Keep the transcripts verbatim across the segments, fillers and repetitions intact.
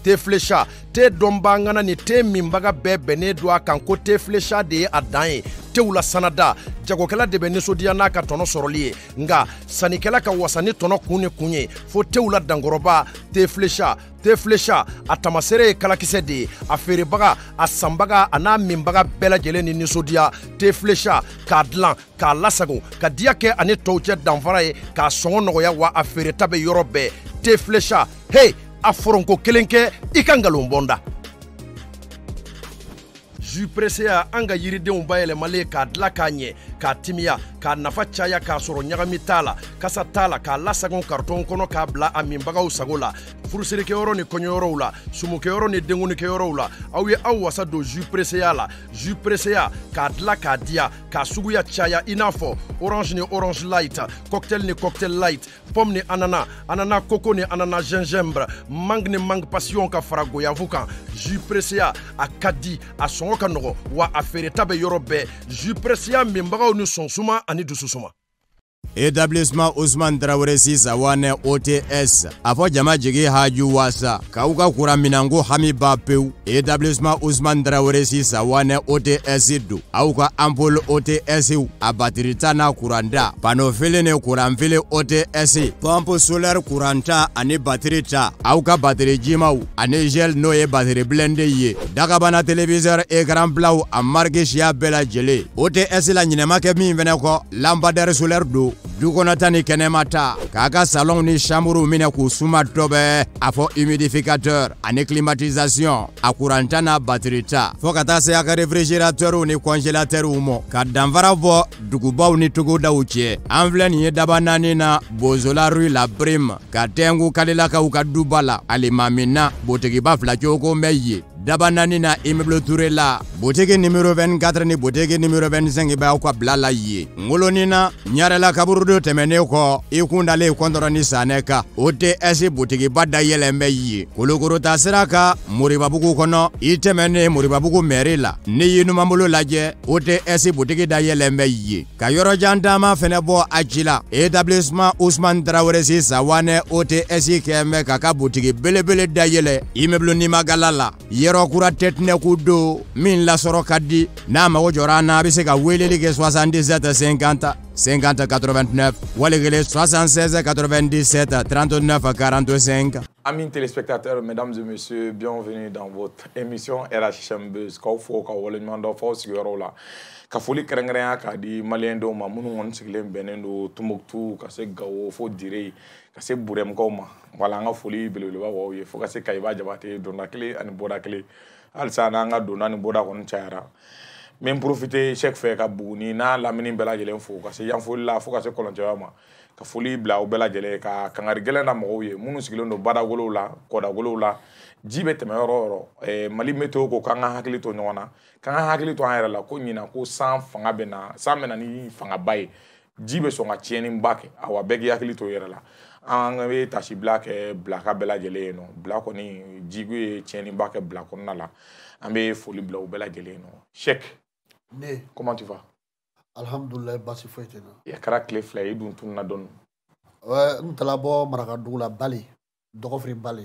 te flecha te dombangana ni te mimbaga bebe ne do akan ko te flecha de adan te wula sanada jagokela de benisodia na ka tono soroli nga sanikela ka wasani tono kune kunye fo te wula dangoroba te flecha te flecha atamasere kalakise de afere baga asambaga ana mimbaga bela jele ni nisodia te flecha ka dlan ka lasago ka diake ani tawche danfara ka songo nogoya wa afere tabe yorobe te flecha hey aforonko kelenke ikangalo mbonda ju pressé a anga yiridenw bayɛlɛmalen k'a dila k'a ɲɛ k'a timiya k'a nafa caya k'a sɔrɔ ɲagami t'a la kasa t'a la k'a lasagon karton kɔnɔ k'a bila a minbagaw sago la furusirikɛyɔrɔ ni kɔɲɔyɔrɔw la sumukɛyɔrɔ ni denkunikɛyɔrɔw la aw ye aw wasa don ju presseya la ju presseya k'a dila k'a diya k'a suguya caya i n'a fɔ orange ni orange light cocktail ni cocktail light pomme ni anana anana coco ni anana gingembre mangue ni mangue passion ka fara goyavu kan ju presseya a ka di a sɔngɔ ka nɔgɔ wa a feereta bɛ yɔrɔ bɛɛ ju presseya minbagaw ni sɔnsuma ani dususuma. Établissement Ousmane Traoré Sisawane O T S afo jama jigi haju wasa kauka kura minango hami bapeu. Établissement Ousmane Traoré Sisawane O T S du auka ampoule O T S a batirita na kuranda panofile ne kuramfile O T S pompe solaire kuranta ane batirita auka bateri jimau ane gel noye bateri blende ye dakabana téléviseur écran blau a marque chia bela jele O T S la nyinema ke min veneko lampadaire solaire do dukonatani kenemata kaka salon ni chambre mine ku suma tobe afo humidificateur ane climatisation akurantana baterita fokata se aka réfrigérateur ni congélateur umo ka danvara vo dugubaw ni tugu dawuche envlen ye dabanani na bozola rue la prime ka tengu kalila ka ukadubala alimamina botegi bafla choko meye dabanani na immeuble Touré la boutique numéro vingt-quatre ni boutique numéro vingt-cinq ba ko blala yi ngolonina nyarela kaburudo temene ko ikundale kondorani saneka O T S boutique bada yelembe yi kolokoro tasiraka muribabugu kono itemene muribabugu merila ni yinu mamulo laje O T S boutique da yelembe yi kayoro jandama fenebo achila établissement Ousmane Traoré Sisawane O T S keme kaka boutique belebele da yele immeuble ni magalala yero kura tetne kudo min la soro kadi na ma wojorana bise ka weleli ke soixante-dix-sept cinquante cinquante quatre-vingt-neuf walegele soixante-seize quatre-vingt-dix-sept trente-neuf quarante-cinq. Amis téléspectateurs, mesdames et messieurs, bienvenue dans votre émission R H M Buzz. Kaufo ka wolenman do fo sigoro la. Ka foli kerengren ka di malien do ma munu won sigilen benendo Tumbuktu ka se gawo fo dire ka se burem ko ma wala nga foli belele ba wo ye fo ka se kayba jabate donna clé ani boda clé alsa na nga donna ni boda kon chaara même profiter chek fe ka buguni na lamini bela jelen fo ka se yan foli la fo ka se kolonjawa ma ka foli bla o bela jele ka kangari gelen na mo ye munu sigilen do bada golo la koda golo la jibe teme yoro eh mali meteo ko kanga hakili to nyona kanga hakili to ayra la ko nyina ko san fanga bena san mena ni fanga bay jibe so nga tieni mbake awa begi hakili to yera la anga we tashi black black bela jele no black ni jigu tieni mbake black on la ambe foli bla o bela jele no check ne comment tu vas alhamdulillah basi foitena ya kara clé flay dun tun na don ouais ntala bo maraka dugula bali dogofri bali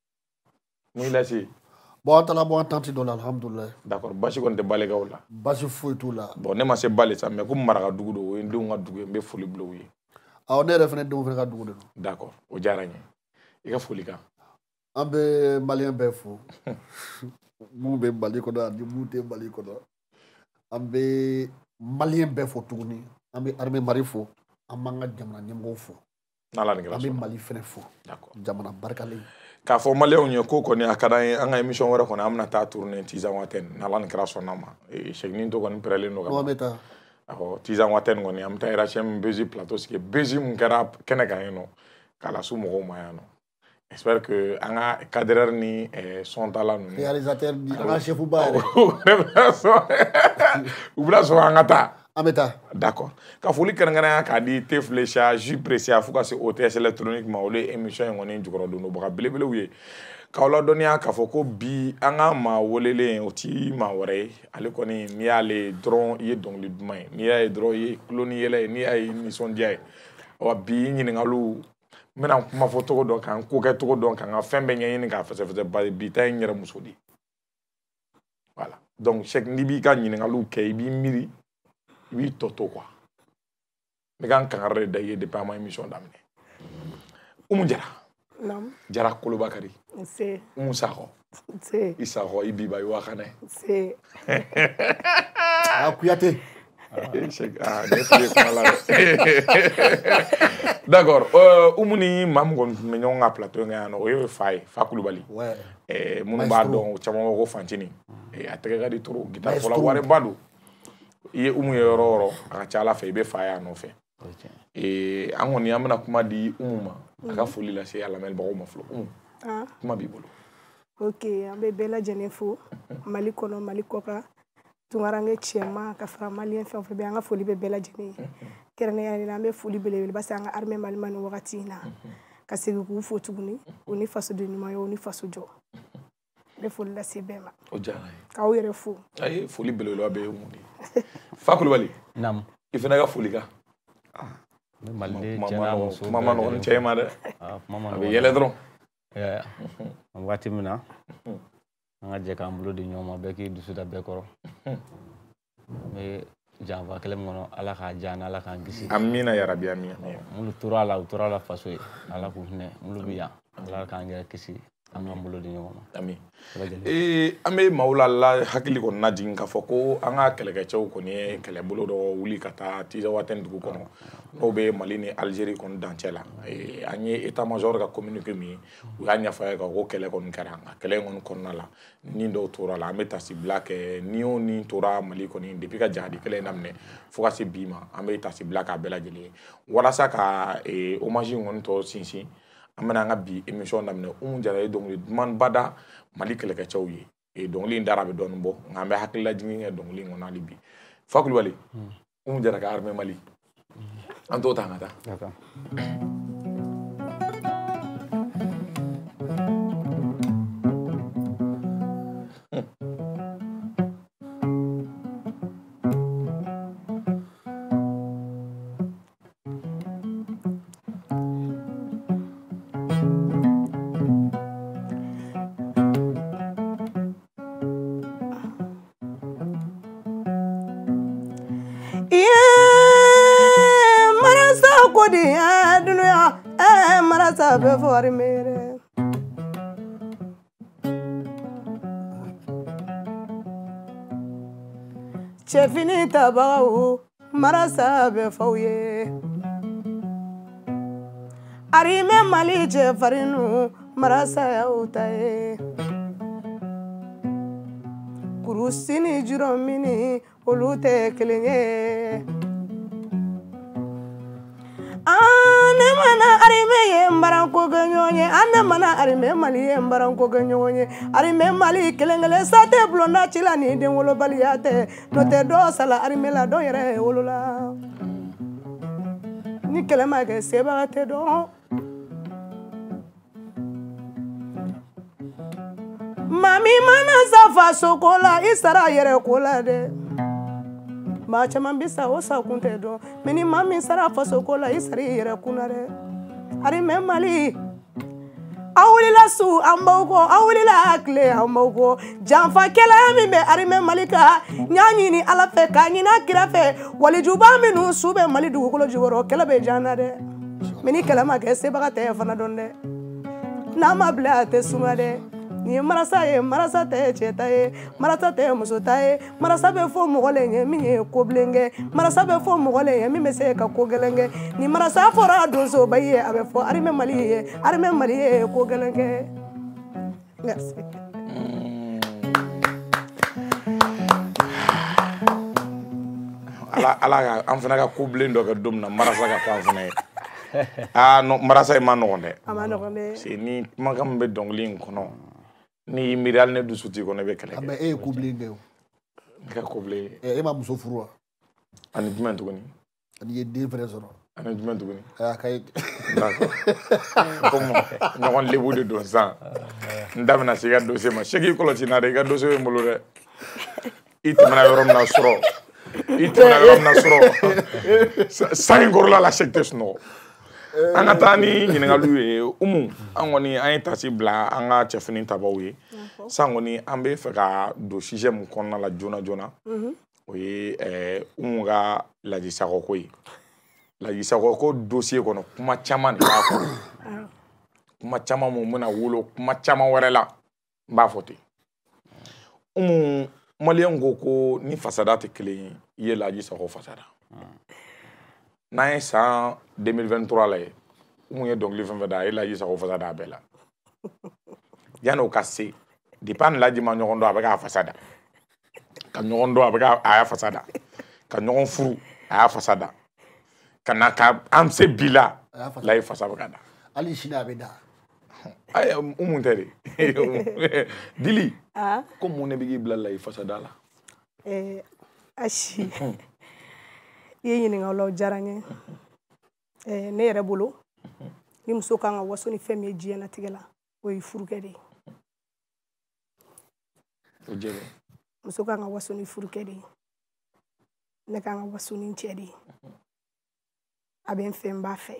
ni la si bon tala bon tanti do alhamdulillah d'accord basi kon te balé gawla basi foitou la bon ne ma se balé ça mais comme maraka dugu do en do nga dugu be foli blo yi aw ne refene do fene ka dugu do d'accord o jaragné e ka foli ka ambe malien be fo mu be bali ko da di mu te bali ko da ambe malien be fo tuguni ambe armée mari fo amanga jamana nyemgo fo nala ni grâce ambe mali fene fo d'accord jamana barkale ka fo malien onye ko ko ni akada anga émission wara ko na amna ta tourner tizan waten nala ni grâce nama e chegnin to ko ni prele no no meta ako tizan waten ngoni amta R H M Buzz plateau ski Buzz mun kara kene gayeno kala su mo mayano. J'espère que anga cadreur ni eh, son talent réalisateur ni anga chef ba ou bla so anga ta ameta d'accord ka foli kerengana ka di te flecha ju précis afuka se O T S électronique ma ole émission ngoni jukoro do no baka belebele wiye ka wala donia ka foko bi anga ma wolele oti ma wore ale koni mi ale dron ye donc le demain mi ay dron ye clone yele ni ay mission dia o bi ni ngalu n bɛna kuma fɔ cogo dɔn kan ko kɛ cogo dɔn kan n ka fɛn bɛɛ ɲɛɲini k'a fɛsɛfɛsɛ bari bi ta ye n yɛrɛ muso de voilà donc Cheikh n'i b'i ka ɲininkaliw kɛ i b'i miiri i b'i tɔ to quoi ne ka n kangari de da i ye depuis an ma émission daminɛ Umu Jara Naam. Jara Kolobakari Se. Umu Sakɔ Se. i Sakɔ i Biba i Wakana Se. Ah, Kuyate. Ah, d'accord. Euh, Umu ni maa min kɔni tun bɛ ɲɔgɔn ka plateau kan yan nɔ o ye fa ye Fa Kulubali. Eh, minnu b'a dɔn caman b'a fɔ ko Fantini. Eh, a tɛgɛ ka di trop guitare fɔla wariba don. I ye Umu ye yɔrɔ o yɔrɔ a ka ca Ala fɛ i bɛ fa ye a nɔfɛ. Eh, an kɔni an bɛna kuma di Umu ma a ka foli lase a lamɛnbagaw ma fɔlɔ. Umu kuma b'i bolo. Ok, an bɛ bɛɛ lajɛlen fo Mali kɔnɔ Mali kɔkan. Tungarange cɛman ka fara maliyɛn fɛn o fɛn bɛ an ka foli bɛ bɛɛ lajɛlen ye kɛrɛnkɛrɛnnenya la an bɛ foli belebeleba se an ka armée Mali ma nin wagati in na ka segin k'u fo tuguni u ni fasoden ɲuman ye u ni faso jɔ n bɛ foli lase bɛɛ ma o diyara n ye k'aw yɛrɛ fo ayi foli belebeleba bɛ ye mun de ye Fa Kulubali naam i fana ka foli kan n bɛ maliden kuma cɛ ma n'a nɔgɔn muso kuma ma nɔgɔn ni cɛ ye ma dɛ kuma ma a nɔgɔn bɛ yɛlɛ dɔrɔn waati min na an ka jɛ k'an bolo di ɲɔgɔn ma bɛɛ k'i dusu da bɛɛ kɔrɔ n bɛ janfa kelen min kɔnɔ Ala k'a diya ni Ala k'an kisi amina yarabi amina minnu tora a la u tora a la faso ye Ala k'u hinɛ minnu bɛ yan Ala k'an yɛrɛ kisi an k'an bolo di ɲɔgɔn ma ami ee an bɛ maaw la la hakili kɔni najigin k'a fɔ ko an ka kɛlɛkɛcɛw kɔni ye kɛlɛbolo dɔ wuli ka taa Tizawaten dugu kɔnɔ n'o bɛ Mali ni Algérie kɔni dancɛ la an ye état major ka communiqué min ye u y'a ɲɛfɔ a ye ko kɛlɛ kɔni kɛra nka kɛlɛ in kɔni kɔnɔna la ni dɔw tora la an bɛ tasibila kɛ ni o ni tora Mali kɔni depuis ka jihadi kɛlɛ in daminɛ fo ka se bi ma an bɛ tasibila k'a bɛɛ lajɛlen ye walasa ka hommage in kɔni tɔ sinsin an bɛna an ka bi émission daminɛ Umu Jara ye dɔnkili dumanba da Mali kɛlɛkɛcɛw ye e dɔnkili in dara bɛ dɔɔnin bɔ nka an bɛ hakililajigin kɛ dɔnkili in kɔnɔ hali bi Fa Kulubali Umu Jara ka armée Mali an t'o ta an ka taa bɛ fɔri mere cɛfini tabagaw marasa bɛ fɔw ye armée Mali cɛfarinu marasa y'aw ta ye kurusi ni jurɔmini olu tɛ kelen ye ane mana armée ye mbaranko kɛ ɲɔgɔn ye ane mana armée Mali ye mbaranko kɛ ɲɔgɔn ye armée Mali kelen kelen sa tɛ bulonda ci la ni den wolobaliya tɛ n'o tɛ dɔ sala armée la dɔ yɛrɛ wolola ni kɛlɛ ma kɛ sebaga tɛ dɔn mami mana sa faso ko la i sara yɛrɛ ko la dɛ maa caman bi sa o sa kun tɛ dɔn mɛ ni maa min sara faso ko la i sara i yɛrɛ kunna dɛ armée Mali aw wulila su an b'aw kɔ aw wulila tile an b'aw kɔ janfakɛla min bɛ armée Mali kan n y'a ɲini Ala fɛ k'a ɲini kira fɛ walijuba minnu su bɛ Mali dugukolo jukɔrɔ kɛlɛ bɛ jan na dɛ mɛ ni kɛlɛ ma kɛ sebaga tɛ fana dɔn dɛ n'a ma bila a tɛ suma dɛ ni ye marasa ye marasa tɛ cɛ ta ye marasa tɛ muso ta ye marasa bɛ fɔ mɔgɔ le ye min ye ko bilen kɛ marasa bɛ fɔ mɔgɔ le ye min bɛ se ka ko gɛlɛn kɛ ni marasa fɔra donsoba ye a bɛ fɔ armée Mali ye armée Mali ye ko gɛlɛn kɛ merci ala ala an fana ka ko bilen dɔ kɛ don min na marasa ka fɔ an fana ye ah non marasa ye ma nɔgɔn dɛ a ma nɔgɔn dɛ c'est ni kumakan min bɛ dɔnkili in kɔnɔ ni miiri hali ne dusu t'i kɔnɔ i bɛ kɛlɛ kɛ mais e ye ko bilen kɛ o ne ka ko bilen e ma muso furu wa ani jumɛn tuguni ani ye den fɛnɛ sɔrɔ ani jumɛn tuguni a ka ye d'accord comme ɲɔgɔn lebu de don sisan n da bɛna se i ka dossier ma Cheikh i kɔlɔsi n na dɛ i ka dossier bɛ n bolo dɛ i tɛmɛna yɔrɔ min na sɔrɔ i tɛmɛna yɔrɔ min na sɔrɔ san in kɔrɔla la Cheikh tɛ sunɔgɔ an ka taa ni ɲininkaliw ye Umu an kɔni an ye tasi bila an ka cɛfini tabaw ye san kɔni an bɛ fɛ ka don sujet mun kɔnɔna la joona joona o ye Umu ka Laji Sakɔ ko ye Laji Sakɔ ko dossier kɔnɔ kuma caman de b'a kɔnɔ kuma caman mun bɛna wolo kuma caman wɛrɛ la n b'a fɔ ten Umu maliyɛnw ko ko ni fasada tɛ kelen ye i ye Laji Sakɔ fasada n'an ye san deux mille vingt-trois la ye Umu ye dɔnkili fɛn fɛn da a ye Laji Sakɔ fasada a bɛɛ la yanni o ka se depuis a ni Laji ma ɲɔgɔn dɔn a bɛ k'a fasada ka ɲɔgɔn dɔn a bɛ k'a a y'a fasada ka ɲɔgɔn furu a y'a fasada ka na ka an se bi la Laji fasa bɛ ka da hali sini a bɛ da ayi Umu tɛ de Dili ko mun ne bɛ k'i bila Laji fasada la Ashi i ye ɲininkali la o diyara n ye ne yɛrɛ bolo ni muso kan ka waso ni fɛn min ye diɲɛlatigɛ la o ye furukɛ de ye o jɛbɛ muso kan ka waso ni furukɛ de ye ne kan ka waso ni cɛ de ye a bɛ n fɛ n b'a fɛ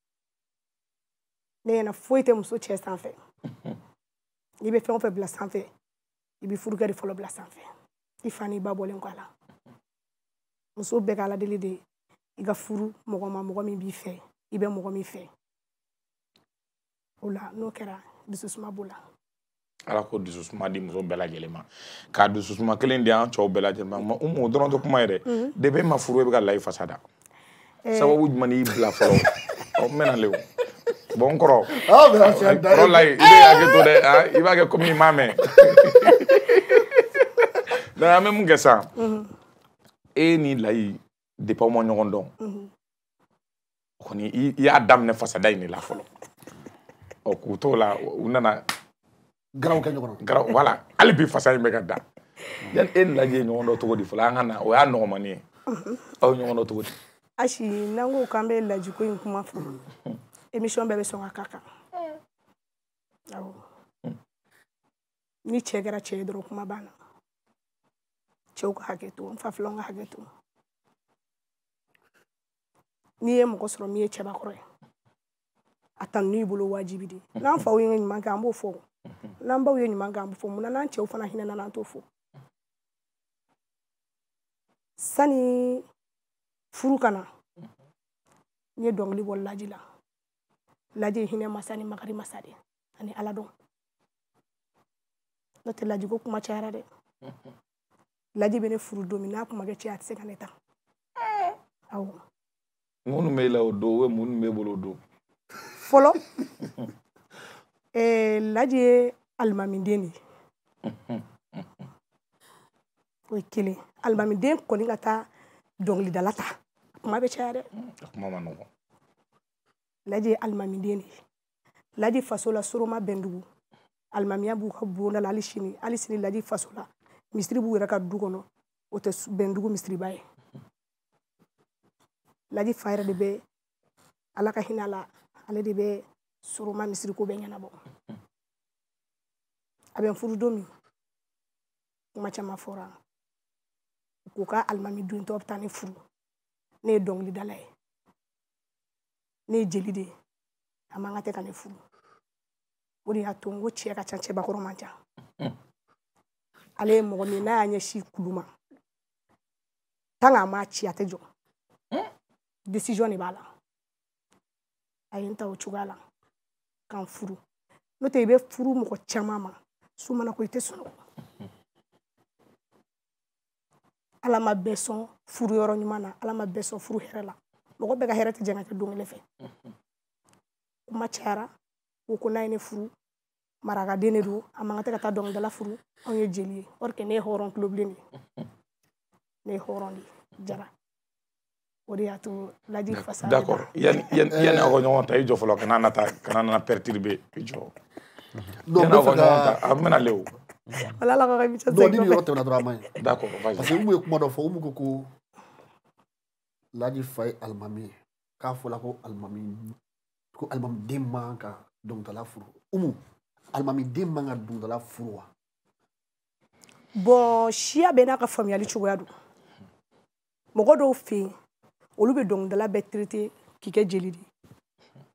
ne ɲɛna foyi tɛ muso cɛ sanfɛ n'i bɛ fɛn o fɛn bila sanfɛ i bɛ furukɛ de fɔlɔ bila sanfɛ i fa n'i ba bɔlen kɔ a la muso bɛɛ ka ala deli de ye i ka furu mɔgɔ ma mɔgɔ min b'i fɛ i bɛ mɔgɔ min fɛ o la n'o kɛra dususuma b'o la ala ko dususuma di muso bɛɛ lajɛlen ma k'a dususuma kelen di an cɛw bɛɛ lajɛlen ma Umu dɔrɔn tɛ kuma yɛrɛ de bɛ ma furu e bɛ ka Laji fasada sababu jumɛn y'i bila fɔlɔ ɔ n bɛna lewu bon n kɔrɔ kɔrɔ Laji i bɛ hakɛ to dɛ i b'a kɛ komi i m'a mɛn donc an bɛ mun kɛ sisan e ni Laji depuis aw ma ɲɔgɔn dɔn kɔni i y'a daminɛ fasada in de la fɔlɔ ɔ k'u t'o la u nana garaw kɛ ɲɔgɔn na garaw voilà hali bi fasa in bɛ ka da yanni e ni Laji ye ɲɔgɔn dɔn cogo di fɔlɔ an ka na o y'a nɔgɔmani ye aw ye ɲɔgɔn dɔn cogo di Ashi n'an ko k'an bɛ Laji ko in kuma fɔ émission bɛɛ bɛ sɔn ka k'a kan awɔ ni cɛ kɛra cɛ ye dɔrɔn kuma banna cɛw ka hakɛ to n fafilanw ka hakɛ to n'i ye mɔgɔ sɔrɔ min ye cɛbakɔrɔ ye a tanu n'i bolo wajibi de n'an faw ye ɲuman kɛ an b'o fɔ n'an baw ye ɲuman kɛ an b'o fɔ mun na n'an cɛw fana hinɛ na an t'o fɔ sani furu kana n ye dɔnkili bɔ Laji la Laji hinɛ masa ni makari masa de ani ala dɔn n'o tɛ Laji ko kuma cayara dɛ Laji bɛ ne furu don min n'a kuma kɛ cɛ a tɛ se ka ne ta awɔ minnu bɛ la o don ou minnu bɛ bolo o don fɔlɔ Laji ye alimamiden de ye o ye kelen alimamiden kɔni ka taa dɔnkilidala ta kuma bɛ caya dɛ kuma ma nɔgɔn Laji ye alimamiden de ye Laji faso la Soroma Bɛndugu alimamiya b'u ka bonda la hali sini hali sini Laji faso la misiri b'u yɛrɛ ka du kɔnɔ o tɛ Bɛndugu misiriba ye Laji fa yɛrɛ de bɛ ala ka hinɛ la ale de bɛ Soroma misiri ko bɛ ɲɛnabɔ a bɛ n furu don min kuma caman fɔra k'u ka alimami don tɔ bɛ taa ne furu ne ye dɔnkilidala ye ne ye jeli de ye a man ka tɛ ka ne furu o de y'a to n ko cɛ ka ca cɛbakɔrɔ man ca ale ye mɔgɔ min n'a y'a ɲɛsin kulu ma tant que a m'a ci a tɛ jɔ décision de b'a la a ye n ta o cogoya la k'an furu n'o tɛ i bɛ furu mɔgɔ caman ma su mana ko i tɛ sunɔgɔ ala ma bɛɛ sɔn furu yɔrɔ ɲuman na ala ma bɛɛ sɔn furu hɛrɛ la mɔgɔ bɛɛ ka hɛrɛ tɛ jɛn ka kɛ don kelen fɛ kuma cayara ko ko n'a ye ne furu marakaden de don a man ka tɛ ka taa dɔnkilidala furu anw ye jeli ye or que ne ye hɔrɔn tulobilen de ye ne ye hɔrɔn de jara o de y'a to Laji fasa d'accord yani yani aw ka ɲɔgɔn ta i jɔ fɔlɔ kana na ta kana na perturber i jɔ yani aw ka ɲɔgɔn ta a bɛna lewu wala la ka bicha donc ni yɔrɔ tɛmɛna dɔrɔn a ma ɲi d'accord parce que Umu ye kuma dɔ fɔ Umu ko ko Laji fa ye alimami ye k'a fɔla ko alimami ko alimamiden man ka dɔnkilidala furu Umu alimamiden man ka dɔnkilidala furu wa bon siya bɛɛ n'a ka faamuyali cogoya don mɔgɔ dɔw fɛ yen olu bɛ dɔnkilidala bɛɛ traité k'i kɛ jeli de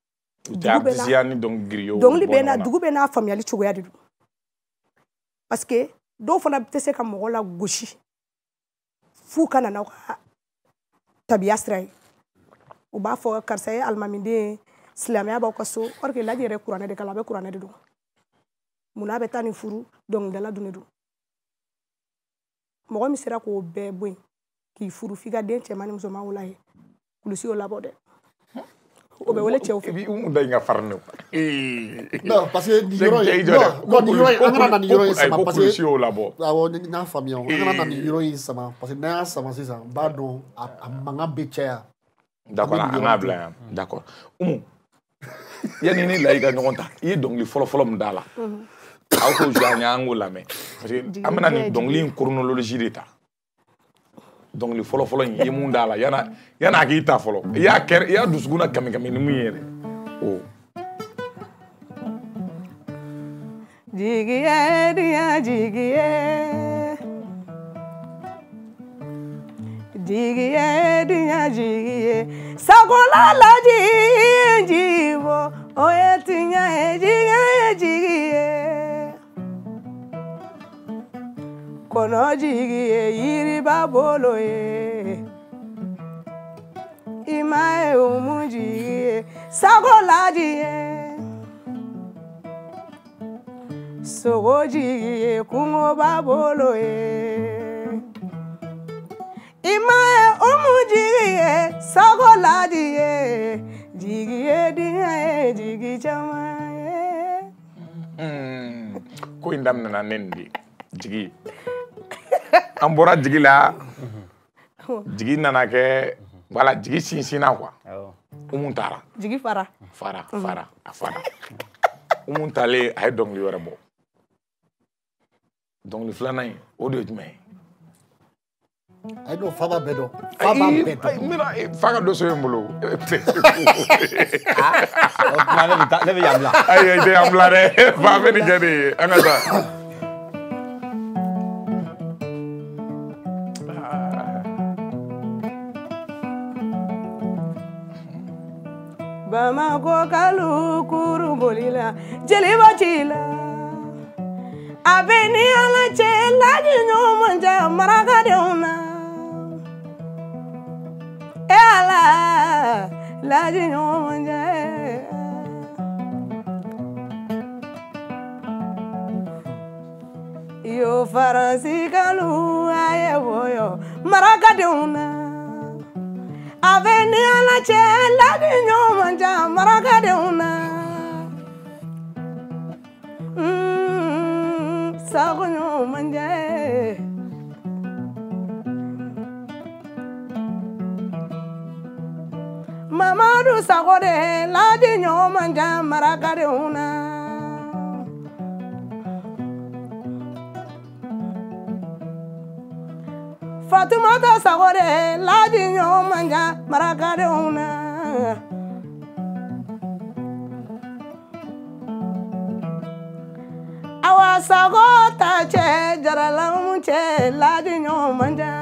ni donc griot dɔnkili bɛ na dugu bɛ n'a faamuyali cogoya de don parce que dɔw fana tɛ se ka mɔgɔ la gosi f'u ka na n'aw ka tabiya sira ye u b'a fɔ karisa ye alimamiden ye silamɛya b'aw ka so or que Laji yɛrɛ kuranɛ de kalan a bɛ kuranɛ de don munna a bɛ taa ni furu dɔnkilidala dun de don mɔgɔ min sera k'o bɛɛ bɔ yen k'i furu f'i ka den cɛman ni musoman wolo a ye kulusi y'o labɔ dɛ o bɛ wele cɛw fɛ i b'i da in ka farin ne non parce que nin yɔrɔ in non nin yɔrɔ in an kana na nin yɔrɔ in sama parce que kulusi y'o labɔ awɔ n y'a faamuya an kana na nin yɔrɔ in sama parce que n'an y'a sama sisan n b'a dɔn a mankan bɛ caya d'accord an k'a bila yan d'accord Umu yanni ni Laji ka ɲɔgɔn ta i ye dɔnkili fɔlɔ-fɔlɔ min da la aw k'o jouer an ye an k'o lamɛn parce que an bɛna nin dɔnkili in chronologie de ta dɔnkili fɔlɔ-fɔlɔ in i ye mun da la yana yana a k'i ta fɔlɔ i y'a kɛ i y'a dusukun na kami-kami ni mun ye yɛrɛ o jigiye diya jigiye jigiye diya jigiye sagola Laji jibo o ye tiɲɛ ye jigiye jigiye kɔnɔ jigiye yiriba bolo ye i ma ye umu jigiye sago Laji ye sogo jigiye kungoba bolo ye i ma ye umu jigiye sago Laji ye jigiye diya ye jigi caman ye ko in daminɛna ne nin de jigi an bɔra jigi la jigi nana kɛ voilà jigi sinsinna quoi Umu taara jigi fara fara fara a fara Umu taalen a ye dɔnkili wɛrɛ bɔ dɔnkili filanan in o de ye jumɛn ye a ye n'o fa b'a bɛɛ dɔn fa b'a bɛɛ dɔn n bɛna fa ka dɔ so ye n bolo o tuma ne bɛ taa ne bɛ yan bila ayi i tɛ yan bila dɛ fa bɛ nin kɛ de ye an ka taa Bamako kalu kuru bolila jeliba cila a bɛ ni Ala cɛ Laji ɲuman ja marakadenw na e Ala Laji ɲuman ja yo Faransi kalu a ye boyo marakadenw na a bɛ ni Ala cɛ Laji ɲuman ja marakadenw na sago ɲuman ja Mamadu Sago de Laji ɲuman ja marakadenw na Fatumata Sago de Laji ɲuman ja marakadenw na Awa Sago ta cɛ Jaralamu cɛ Laji ɲuman ja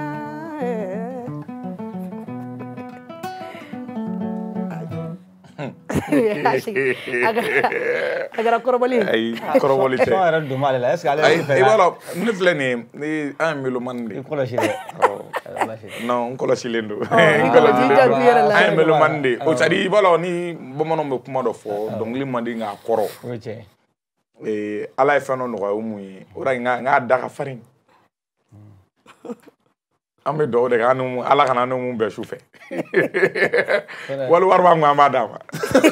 a kɛra kɔrɔbɔli ayi kɔrɔbɔli tɛ sɔn yɛrɛ don m'ale la est ce que ale ayi yɛrɛ fɛ i b'a dɔn ne filɛ nin ye ni an ye melomani de i ye kɔlɔsi dɛ non n kɔlɔsilen don i kɔlɔsi i janto i yɛrɛ la an ye melomani de ye o c'est à dire i b'a dɔn ni bamananw bɛ kuma dɔ fɔ dɔnkili man di nk'a kɔrɔ o ye tiɲɛ ee Ala ye fɛn dɔ nɔgɔya o mun ye o de la n k'a da ka farin an bɛ dugawu de kɛ an ni Ala kana ni mun bɛɛ su fɛ wali wari b'an kun an b'a d'a ma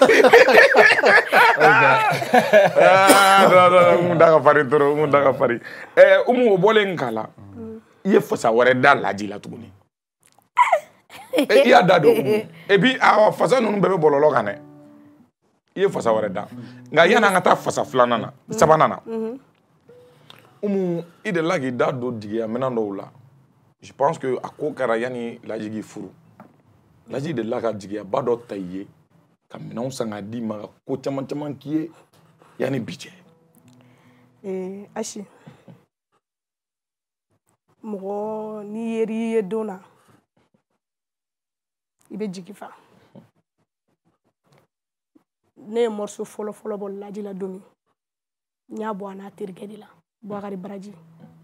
mun da ka farin trop mun da ka farin ɛɛ Umu o bɔlen k'a la i ye fasa wɛrɛ da Laji la tuguni i y'a da don Umu et puis a fasa ninnu bɛɛ bɛ bɔlɔlɔ kan dɛ i ye fasa wɛrɛ da nka yanni an ka taa fasa filanan na sabanan na Umu i delila k'i da don jigiya minɛn dɔw la je pense que a ko kɛra yanni Laji k'i furu Laji delila ka jigiyaba dɔ ta i ye ka minɛnw san k'a d'i ma ka ko caman caman k'i ye yanni bi cɛ ee Asi mɔgɔ n'i yer'i ye don na i bɛ jigi fa ne ye morceau fɔlɔ fɔlɔ bɔ Laji la don min n y'a bɔ a n'a terikɛ de la Bouakari Baraji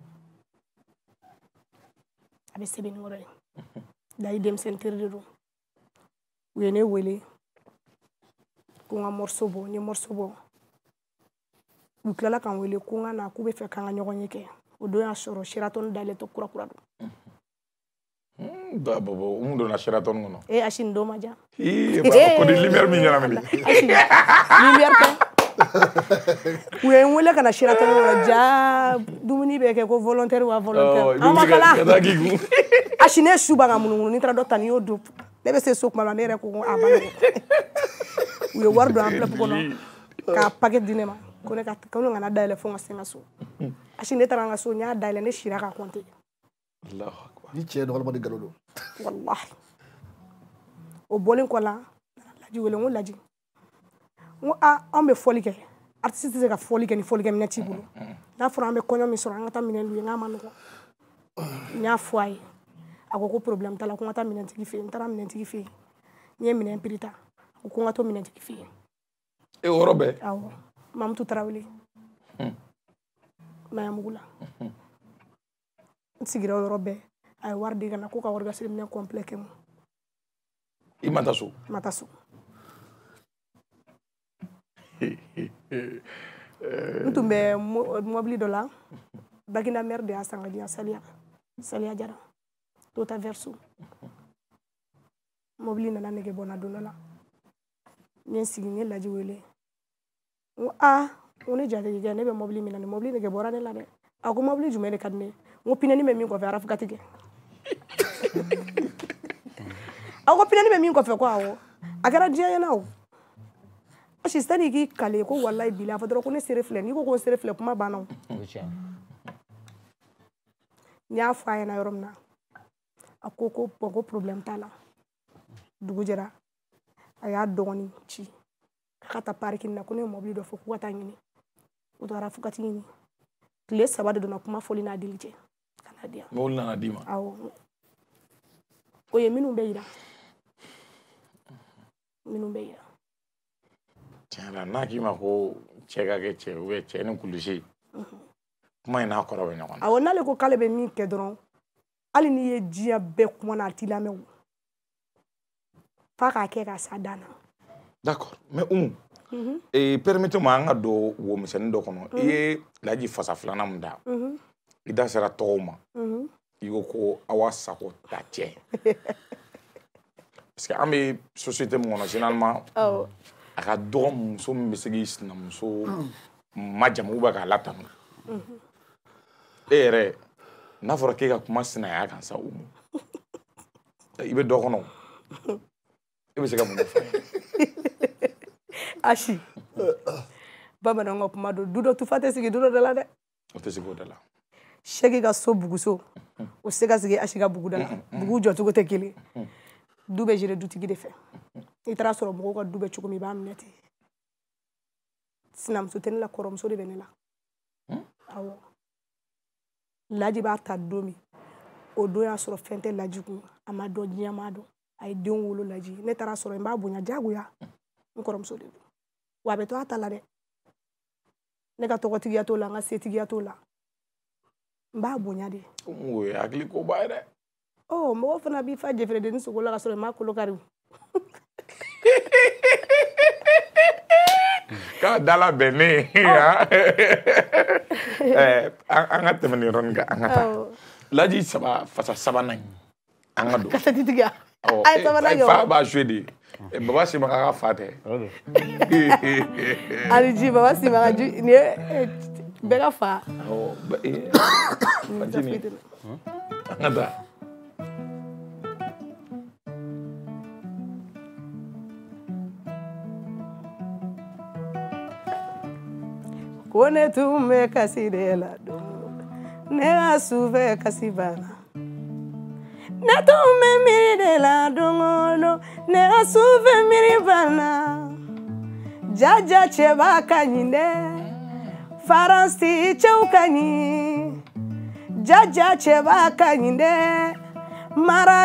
a bɛ Sebenikɔrɔ ye Laji denmisɛnnin teri de don u ye ne wele ko n ka morceau bɔ n ye morceau bɔ u tilala ka n wele ko n ka na k'u bɛ fɛ k'an ka ɲɔgɔn ye kɛ o don y'a sɔrɔ Sheraton dayɛlɛtɔ kura kura don da bobo mun donna Sheraton kɔnɔ eh Ashi nin don ma diya ee ko di lumière min ɲanamini Ashi lumière tɛ u ye n wele ka na Sheraton kɔnɔ ja dumuni bɛ kɛ ko volontaire wa volontaire an ma kala Ashi ne su b'a ka munumunu ni taara dɔ ta ni y'o don ne bɛ se so kuma la ne yɛrɛ ko ko a banna u ye wari don enveloppe kɔnɔ k'a paquet di ne ma ko ne ka ko ne kana dayɛlɛ fo n ka se n ka so Ashi ne taara n ka so n y'a dayɛlɛ ne sira ka compter Allahu akbar ni cɛ dɔgɔlama di galo don wallahi o bɔlen kɔ la Laji wele n ko Laji n ko a anw bɛ fɔli kɛ artiste tɛ se ka fɔli kɛ ni fɔlikɛ minɛ t'i bolo n'a fɔra an bɛ kɔɲɔ min sɔrɔ an ka taa minɛn d'u ye n k'a ma nɔgɔn n y'a fɔ a ye a ko ko problème t'a la ko n ka taa minɛntigi fɛ yen n taara minɛntigi fɛ yen n ye minɛn prix ta a ko n ka to minɛntigi fɛ yen e yɔrɔ bɛɛ awɔ Mamutu Tarawele Mayamugu la n sigira o yɔrɔ bɛɛ a ye wari di ka na ko ka wari ka siri minɛn complet kɛ n kun i ma taa so n ma taa so n tun bɛ mobili dɔ la Baginda maire de y'a san ka di yan Saliya Saliya Jara Tota Verso mobili nana nege bɔ n na don dɔ la n ye n sigi n ye Laji wele n ko a n ko ne jatigikɛ ne bɛ mobili min na nin mobili nege bɔra ne la dɛ a ko mobili jumɛn de ka di ne ye n ko pinɛni bɛ min kɔfɛ arafukati kɛ a ko pinɛni bɛ min kɔfɛ ko awɔ a kɛra diɲɛ ɲɛna o Ashi sani k'i kale ko walayi bila a fɔ dɔrɔn ko ne seere filɛ n'i ko ko n seere filɛ kuma banna o n y'a fɔ a ɲɛna yɔrɔ min na a ko ko bɔn ko problème t'a la dugu jɛra a y'a dɔgɔnin ci k'a ka taa parking na ko ne ye mobili dɔ fɔ k'u ka taa ɲini o taara fukati ɲini tile saba de donna kuma fɔli n'a deli cɛ ka n'a di yan mobili nana d'i ma awɔ o ye minnu bɛ yira minnu bɛ yira tiɲɛ na n'a k'i ma ko cɛ ka kɛ cɛ ou bien cɛ ni kulusi kuma in n'a kɔrɔ bɛ ɲɔgɔn na awɔ n'ale ko k'ale bɛ min kɛ dɔrɔn hali n'i ye diɲɛ bɛɛ kuma na a t'i lamɛn o f'a k'a kɛ k'a s'a dan na d'accord mais Umu et permettez-moi an ka don wo misɛnnin dɔ kɔnɔ i ye Laji fasa filanan min da i da sera tɔgɔw ma i ko ko Awa Sako ta cɛ parce que an bɛ société min kɔnɔ généralement a ka dɔgɔ muso min bɛ se k'i sinamuso majamu ou bien k'a latanu e yɛrɛ n'a fɔra k'e ka kuma sinaya kan sa Umu i bɛ dɔ kɔnɔ e bɛ se ka mun de fɔ Ashi bamananw ka kuma don du dɔ tufa tɛ sigi du dɔ da la dɛ o tɛ sigi o da la Sɛki ka so buguso o se ka sigi Ashi ka buguda la bugu jɔcogo tɛ kelen du bɛ gérer dutigi de fɛ i taara sɔrɔ mɔgɔw ka du bɛ cogo min i b'a minɛ ten sinamuso tɛ ne la kɔrɔmuso de bɛ ne la awɔ Laji b'a ta don min o don y'a sɔrɔ fɛn tɛ Laji kun a ma dɔn diɲɛ ma dɔn a ye den wolo Laji ne taara sɔrɔ n b'a bonya diyagoya n kɔrɔmuso de don wa a bɛ to a ta la dɛ ne ka tɔgɔtigiya t'o la n ka setigiya t'o la n b'a bonya de o ye hakili ko ba ye dɛ ɔ mɔgɔw fana b'i fa jɛfɛrɛdenni sogo la ka sɔrɔ i ma kolo kari k'a dala bɛn ne an ka tɛmɛ nin yɔrɔnin kan an ka taa Laji saba fasa sabanan an ka don kasetitigiya a ye sabanan kɛ fa b'a joué de Baba Simaga ka fa tɛ ali ji Baba Simaga ju ni bɛɛ ka fa awɔ continue an ka taa ko ne tun bɛ kasi de la don ne ka su fɛ kasi banna ne tun bɛ miiri de la don o don ne ka su fɛ miiri banna jaja cɛba ka ɲi dɛ faransi cɛw ka ɲi jaja cɛba ka ɲi dɛ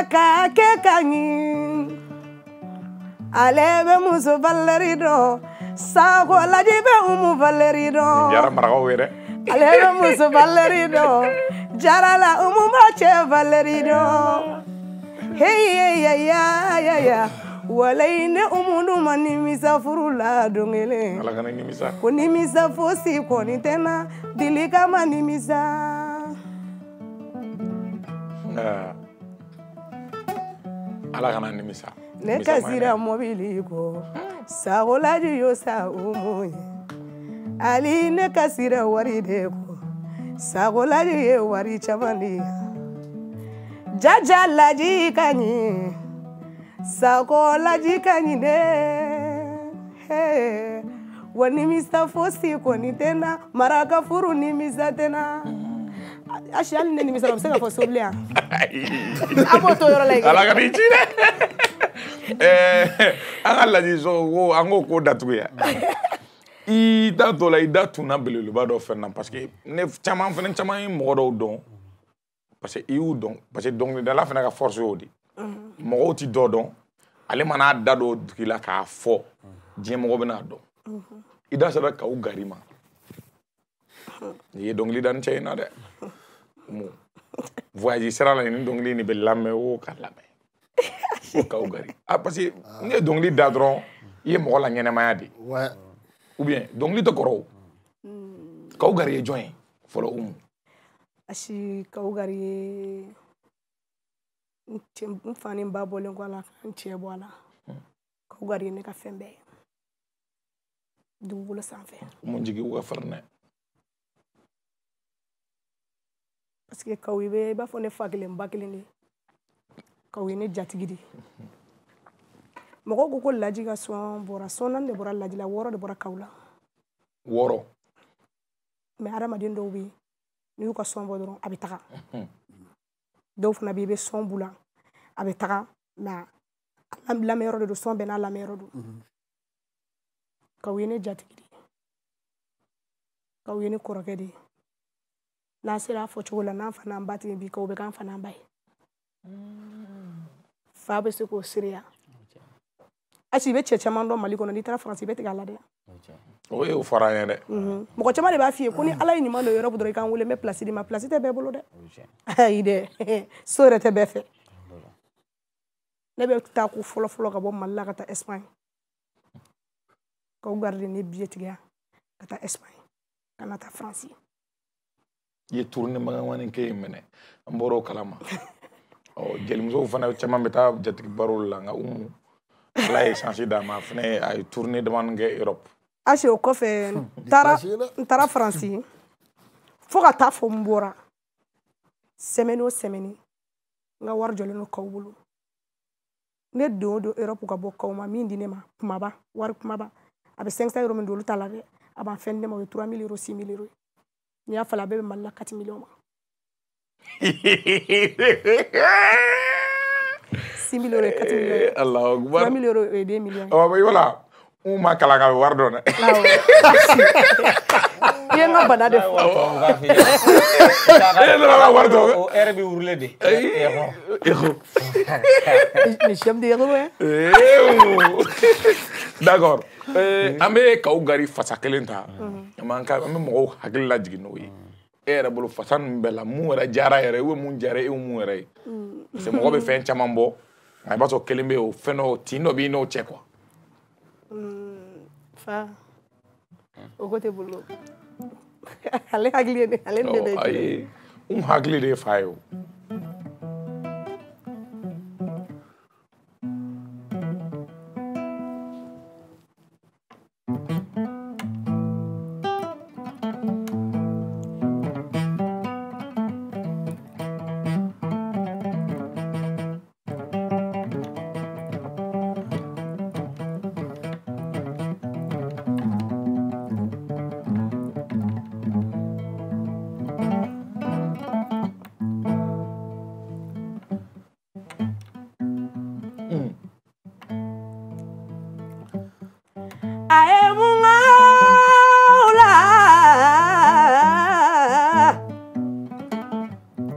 maraka kɛ ka ɲi ale bɛ muso valeri dɔn Sago laji bɛ Umu Valeri dɔn. Jara marakaw ye dɛ. Ale bɛ muso Valeri dɔn. Jara la Umu ma cɛ Valeri dɔn. Hey hey ya ya ya. Walayi ne Umu dun ma nimisa furu la don kelen. Ala kana nimisa. Ko nimisa fosi kɔni tɛ n na dili kama nimisa. Ala kana nimisa. Ne kasira mobili ko sago laji yo sa Umu ye. Ali ne kasira wari de ko sago laji ye wari caman di yan. Jaja laji ka ɲi sago laji ka ɲi de. Wa nimisa fosi kɔni tɛ n na maraka furu nimisa tɛ n na. Asi hali ne nimisa la o bɛ se ka fɔ sobili yan. A b'o to yɔrɔ la yen. Ala ka n'i ci dɛ. An ka laji so an k'o ko datugu yan. I da to la i da tunna belebeleba dɔ fɛn na parce que ne caman fɛnɛ caman ye mɔgɔ dɔw dɔn parce que i y'u dɔn parce que dɔnkilidala fɛnɛ ka force y'o de mɔgɔw ti dɔ dɔn ale mana da dɔ dugu la k'a fɔ diɲɛ mɔgɔ bɛna dɔn i da sera k'aw gari ma i ye dɔnkili da ni cɛ in na dɛ voyage sira la ni dɔnkili ni bɛ lamɛn o ka lamɛn k'aw gari ah parce que ne ye dɔnkili da dɔrɔn i ye mɔgɔ la ɲɛnɛmaya de ou bien dɔnkili tɛ kɔrɔ o k'aw gari ye jɔn ye fɔlɔ Umu asi k'aw gari ye n fa ni n ba bɔlen kɔ a la n cɛ bɔ a la k'aw gari ye ne ka fɛn bɛɛ ye dugukolo sanfɛ Umu jigi ka farin dɛ parce que k'aw bɛ i b'a fɔ ne fa kelen ba kelen de k'aw ye ne jatigi de mɔgɔw ko ko laji ka sɔn bɔra sɔn naani de bɔra laji la wɔɔrɔ de bɔra k'aw la wɔɔrɔ mais hadamaden dɔw bɛ yen n'i y'u ka sɔn bɔ dɔrɔn a bɛ taga dɔw fana bɛ yen i bɛ sɔn b'u la a bɛ taga mais a lamɛnyɔrɔ de don sɔn bɛɛ n'a lamɛnyɔrɔ don k'aw ye ne jatigi de k'aw ye ne kɔrɔkɛ de n'an sera a fɔ cogo la n'an fa n'an ba tigɛ bi k'aw bɛ k'an fa n'an ba ye fa bɛ se k'o sereya asi i bɛ cɛ caman dɔn Mali kɔnɔ n'i taara Faransi i bɛ tigɛ a la dɛ o ye o fara an ye dɛ mɔgɔ caman de b'a f'i ye ko ni Ala ye ɲuman don yɔrɔ dɔrɔn i k'an wele n bɛ place d'i ma place tɛ bɛɛ bolo dɛ ayi dɛ so yɛrɛ tɛ bɛɛ fɛ ne bɛ taa ko fɔlɔ fɔlɔ ka bɔ Mali la ka taa Espagne k'aw garder ne billet tigɛ ka taa Espagne ka na taa Faransi i ye tournée mankanmani kɛ yen mɛnɛ an bɔra o kalama jelimusow fana caman bɛ taa jatigi baro la nka Umu Ala ye chance d'a ma fɛnɛ a ye tournée damani kɛ Europe asi o kɔfɛ n taara n taara Faransi fo ka taa fɔ n bɔra semaine o semaine n ka wari jɔlen don k'aw bolo ne don o don Europe ka bɔ k'aw ma min di ne ma kumaba wari kumaba a bɛ cinq cents euros min don olu t'a la dɛ a b'an fɛn di ne ma o ye trois mille euros six mille euros n'i y'a falen a bɛɛ bɛ Mali la quatre millions ma six mille euros quatre millions Allahu Akbar trois mille euros et deux millions oh mais voilà Umu ma kalan ka wari dɔn dɛ i ye n ka bana de fɔ e nana ka wari dɔn o heure bɛ wurule de ni chef de héros hein d'accord an bɛ k'aw gari fasa kelen ta an bɛ mɔgɔw hakili lajigin n'o ye e yɛrɛ bolo fasa ninnu bɛɛ la mun yɛrɛ diyara yɛrɛ ou mun diyara e mun yɛrɛ ye parce que mɔgɔ bɛ fɛn caman bɔ nka i b'a sɔrɔ kelen bɛ yen o fɛn dɔ tin dɔ b'i n'o cɛ quoi fa o ko tɛ bolo ale hakili ye ne ale ne bɛ ayi Umu hakili de ye fa ye o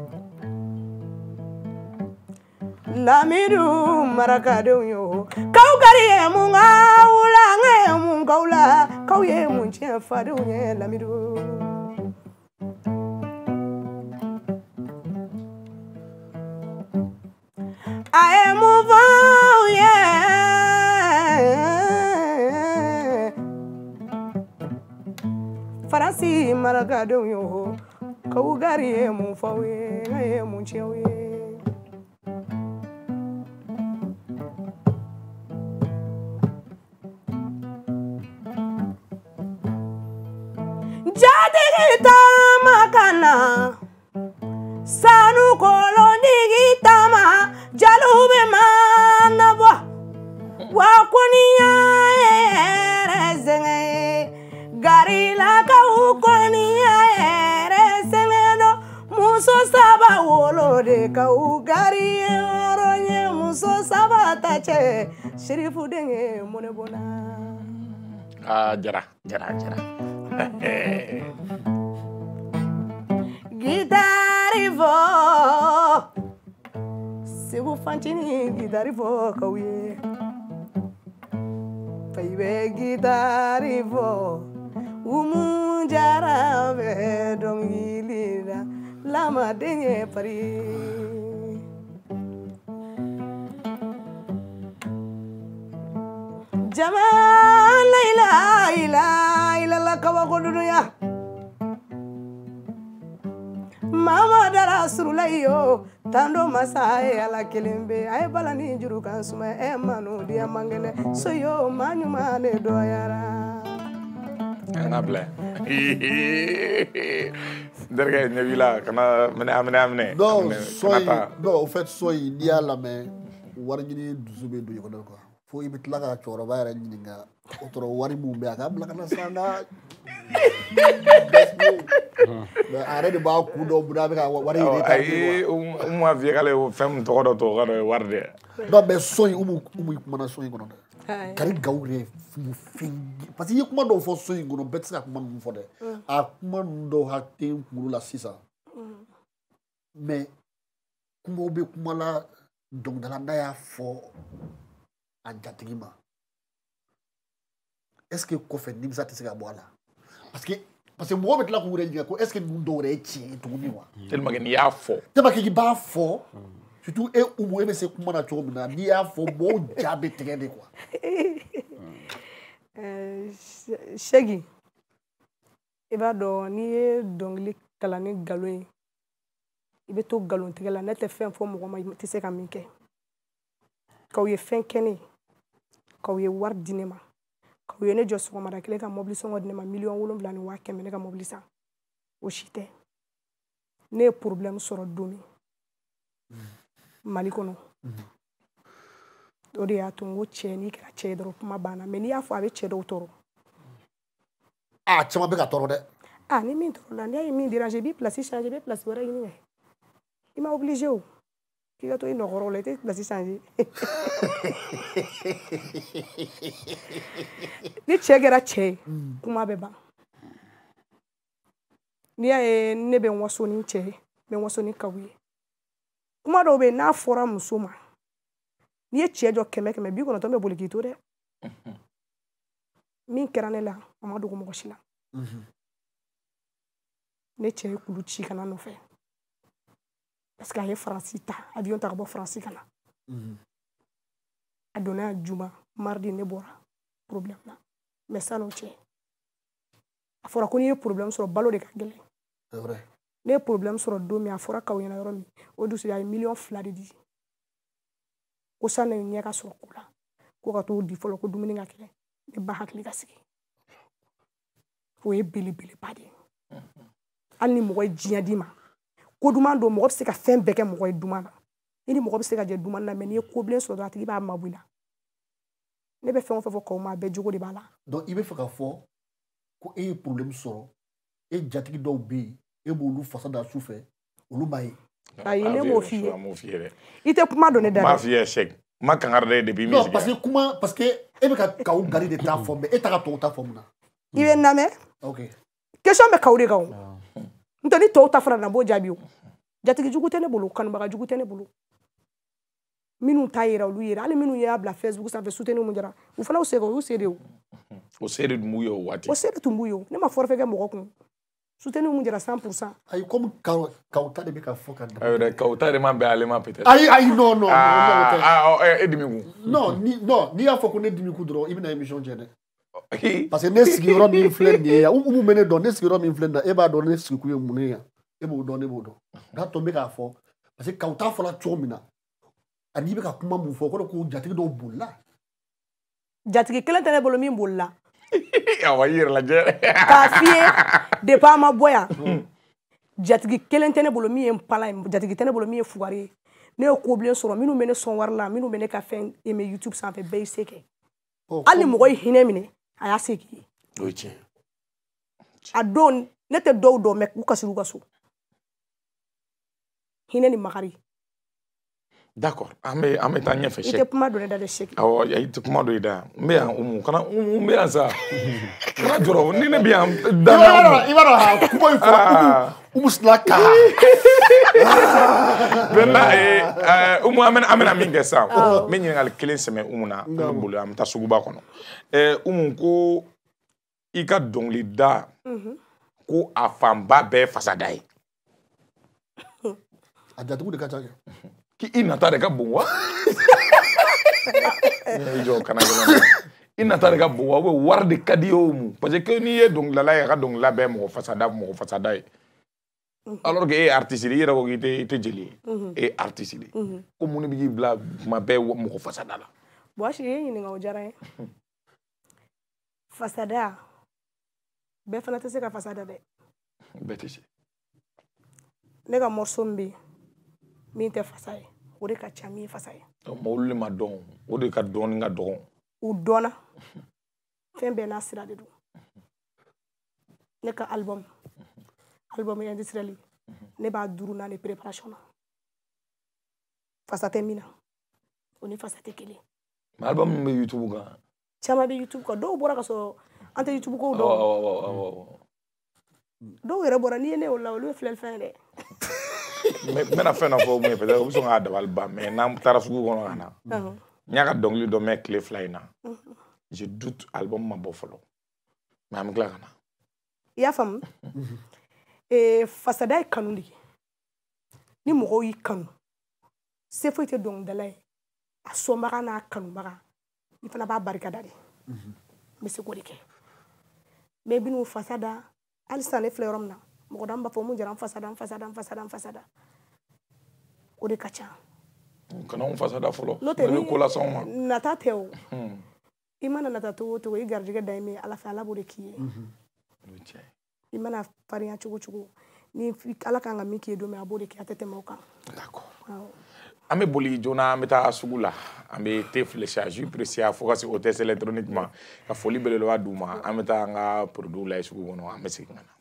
Lamidu marakadenw yo k'aw gari ye mun kaula nge mun kaula kau ye mun tiɲɛ fadenw ye lamidu a ye mun fɔ ye Faransi marakadenw ye o kau gari ye mun fɔ ye nka ye mun tiɲɛ ye jatigi taama kana sanu kolondigi taama jaliw bɛ manabɔ wa kɔniya yɛrɛ sɛgɛn ye garilakaw kɔniya yɛrɛ sɛgɛn dɔ muso saba wolo de kaw gari ye hɔrɔn ye muso saba ta cɛ sirifu denkɛ mɔnɛ bɔnna. ah jara jara jara Gitari fɔ Segu fantini gitari fɔ kaw ye Fayi bɛ gitari fɔ Umu Jara bɛ dɔnkili la Lamaden ye pari Jama la ilaha illallah kabako dunuya Mama dara surulayo tando masaye ala kelembe ay balani juru kan suma e manu dia mangene soyo manyuma ne doyara ana bla derga nyawila kana mene amene amene non soy non au fait soy dia la mais warjini dusube do yoko ko fo ibit laga choro bayra nyinga otoro wari mu be aka bla kana sanga arrête ba ku do buda be ka wari ide ta ay um uma vie kale fem to do to gado warde do be soy umu umu kuma soy gono kari gawre fu fingi parce que kuma do fo soy gono bet sa kuma mu fo de a kuma do hakte ngulu la sisa mais kuma be kuma la donc dans la ndaya fo anjatigima est-ce que ko fe nimsa te sega boala parce que parce que moi la ko renga ko est-ce que nous do re chi to ni wa tellement que ya fo tellement que ba fo surtout e ou mo se kuma na to na ni ya fo mo jabe tege quoi euh shegi e ba do ni dongli kala ni galo yi ibe to galon tege la net fem fo mo ma ti se ka min ke kaw ye fen kene kaw ye war dinema kaw ye ne jo so ma da kele ka mobili so ngod ne ma million wolonvla ni wa keme ne ka mobili sa o shite ne problème soro domi mali kono o de ya to ngo che ni kra che dro ma bana me ni ya fo abe che do toro ah chama be ka toro de ah ni min toro la ni mi déranger bi place changer bi place wara ni il m'a obligé o qui a to ino gorole te place changer ni che gera che kuma be ba ni ya ne be waso ni che be waso ni kawi kuma do be na fora musuma ni e che jo keme keme bi kono to me boli kito de min kerane la amadu ko mo shila ne che kulu chi kana no fe parce que ay français ta avion ta bo français kana a donné juma mardi ne bora problème là mais ça non che a fora ko ni problème sur balo de ka gele c'est vrai ne problème sur do mi a fora ka wona yoro mi o du ya million fla de di ko sa ne nyaka sur kula ko ka to di folo ko dumini ngakele ne ba hakli ka sigi fo e bili bili padi alni mo koy jinya di ma ko duma do mo se ka fen beke mo koy duma na ni mo ko se ka je duma na me ni ko blen so do atigi ba mabula ne be fen fo fo ko ma be jogo di bala donc il be fa ka fo ko e problème soro e jatigi do bi e bo lu fasa da souffre olu bayi ayi ne mo fiye mo fiye ite kuma do ne da ma fiye chèque ma kangarde depuis non parce que kuma parce que e be ka ka u gari de ta forme e ta ka to ta forme na ibe na me OK question be kawri gawo ntoni to ta fara na bo jabi o jatigi jugu tene bulu kan baga jugu tene bulu minnu t'a yira olu yera hali minnu y'a bila Facebook sanfɛ soutenir mun jara u fana u seko u se de o o se de mu ye o waati o se de tun b'u ye ne ma forfait kɛ mɔgɔ kun soutenir mun jara cent pour cent ayi comme Kawuta de bɛ ka fɔ ka ayi dɛ Kawuta de ma bɛn ale ma peut-être ayi ayi non non ah ah e dimi kun non ni non n'i y'a fɔ ko ne dimi kun dɔrɔn i bɛna émission jɛ dɛ parce que ne sigiyɔrɔ min filɛ nin ye yan u bɛ ne dɔn ne sigiyɔrɔ min filɛ nin na e b'a dɔn ne sigikun ye mun ye yan e b'o dɔn ne b'o dɔn n'a tɔ n bɛ k'a fɔ parce que Kawuta fɔra cogo min na ani i bɛ ka kuma mun fɔ ko ko jatigi dɔw bolila jatigi kelen tɛ ne bolo min bolila awa yɛrɛ lajɛ k'a f'i ye depuis a ma bɔ yan jatigi kelen tɛ ne bolo min ye n pala ye jatigi tɛ ne bolo min ye fugari ye ne ye kobilen sɔrɔ minnu bɛ ne sɔn wari la minnu bɛ ne ka fɛn aimé YouTube sanfɛ bɛɛ y'i se kɛ hali ni mɔgɔ ye hinɛ minɛ a y'a se k'i ye o ye tiɲɛ a don ne tɛ dɔw dɔn mɛ u kasira u ka so hinɛ ni makari d'accord an bɛ an bɛ taa ɲɛfɛ i tɛ kuma dɔn ne da dɛ Seki awɔ i tɛ kuma dɔn i da n bɛ yan Umu kana Umu n bɛ yan sa kana jɔrɔ ni ne bɛ yan da i b'a dɔn kuma in fɔra Umu sila ka maintenant Umu an bɛna an bɛna min kɛ sisan n bɛ ɲininkali kelen sɛmɛ Umu na an bɛ boli an bɛ taa suguba kɔnɔ Umu ko i ka dɔnkili da ko a fanba bɛɛ fasada ye a jatigiw de ka ca kɛ k'i nata de ka bon wa i jɔ kana i nata de ka bon wa ou wari de ka di ye o mu parce que n'i ye dɔnkilidala ye a ka dɔnkilida bɛɛ mɔgɔ fasada mɔgɔ fasada ye alors que e ye artiste i yɛrɛ ko k'i tɛ i tɛ jeli ye e ye artiste de ko mun de b'i bila kuma bɛɛ mɔgɔ fasada la bon Asi ye ɲininka o diyara n ye fasada bɛɛ fana tɛ se ka fasada dɛ bɛɛ tɛ se ne ka morceau min bɛ yen min tɛ fasa ye o de ka ca min fasa ye mais olu de ma dɔn o de ka dɔn ni ka dɔgɔn u dɔnna fɛn bɛɛ n'a sira de don ne ka album album industriel ne b'a duurunan de préparation na fasa tɛ min na o ni fasa tɛ kelen mais album min bɛ YouTube kan caman bɛ YouTube kan dɔw bɔra ka sɔrɔ an tɛ YouTube kow dɔn dɔw yɛrɛ bɔra n'i ye ne o la olu ye filɛli fɛn ye dɛ n bɛna fɛn dɔ fɔ mun ye peut-être u bɛ sɔn k'a dabali ban mais n'an taara sugu kɔnɔ ka na n y'a ka dɔnkili dɔ mɛn tile fila in na je doute album ma bɔ fɔlɔ mais an bɛ tila ka na i y'a faamu fasada ye kanu de ye ni mɔgɔw y'i kanu se foyi tɛ dɔnkilidala ye a sɔnbaga n'a kanubaga i fana b'a barikada de n bɛ se k'o de kɛ mais binu fasada hali sisan ne filɛ yɔrɔ min na mɔgɔ dama b'a fɔ mun jara n fasada n fasada n fasada n fasada o de ka ca kana n fasada fɔlɔ n'o tɛ ni ko lasɔn ma nata tɛ o i mana nata cogo o cogo i garijɛgɛ da ye min ala fɛ ala b'o de k'i ye i mana farinya cogo cogo ni ala kan ka min k'i ye don min a b'o de kɛ a tɛ tɛmɛ o kan d'accord an bɛ boli joona an bɛ taa sugu la an bɛ te fléchage jus précieux fo ka se hôtesse électronique ma ka foli belebeleba d'u ma an bɛ taa an ka produit lajɛ sugu kɔnɔ an bɛ segin ka na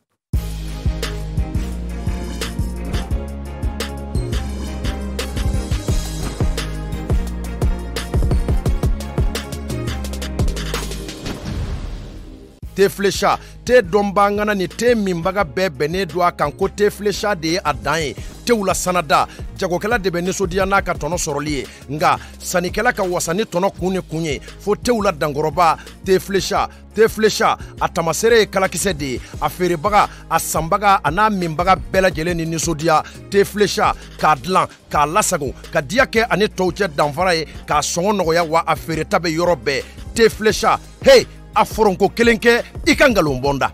te flécha te dɔnbangana ni te minbaga bɛɛ bɛnnen don a kan ko te flécha de ye a dan ye tew la sanada jagokɛla de bɛ nisɔndiya n'a ka tɔnɔ sɔrɔli ye nka sannikɛla ka wasa ni tɔnɔ kun ni kun ye fo tew la dankɔrɔba te flécha te flécha a tamasere ye kalakisɛ de ye a feerebaga a sanbaga a n'a minbaga bɛɛ lajɛlen ni nisɔndiya te flécha k'a dilan k'a lasago ka diya kɛ ani tɔw cɛ danfara ye k'a sɔngɔ nɔgɔya wa a feereta bɛ yɔrɔ bɛɛ te flécha hey a foronko kelen kɛ i ka ngalon bɔnda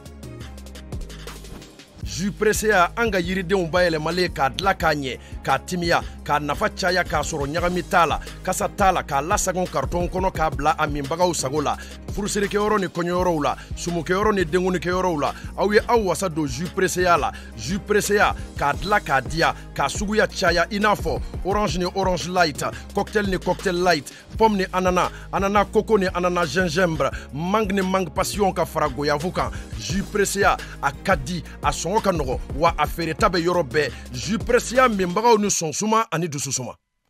jus pressé ya an ka yiridenw bayɛlɛmalen k'a dila k'a ɲɛ k'a timiya k'a nafa caya k'a sɔrɔ ɲagami t'a la kasa t'a la k'a lasagon karton kɔnɔ k'a bila a minbagaw sago la furusirikɛyɔrɔ ni kɔɲɔyɔrɔw la sumukɛyɔrɔ ni denkunikɛyɔrɔw la aw ye aw wasa don jus pressé ya la jus pressé ya k'a dila k'a diya k'a suguya caya i n'a fɔ orange ni orange light cocktail ni cocktail light pomme ni anana anana coco ni anana gingembre mangue ni mangue passion ka fara goyavu kan jus pressé ya a ka di a sɔngɔ ka nɔgɔ wa a feereta bɛ yɔrɔ bɛɛ jus pressé ya minbagaw ni sɔnsuma ani dususuma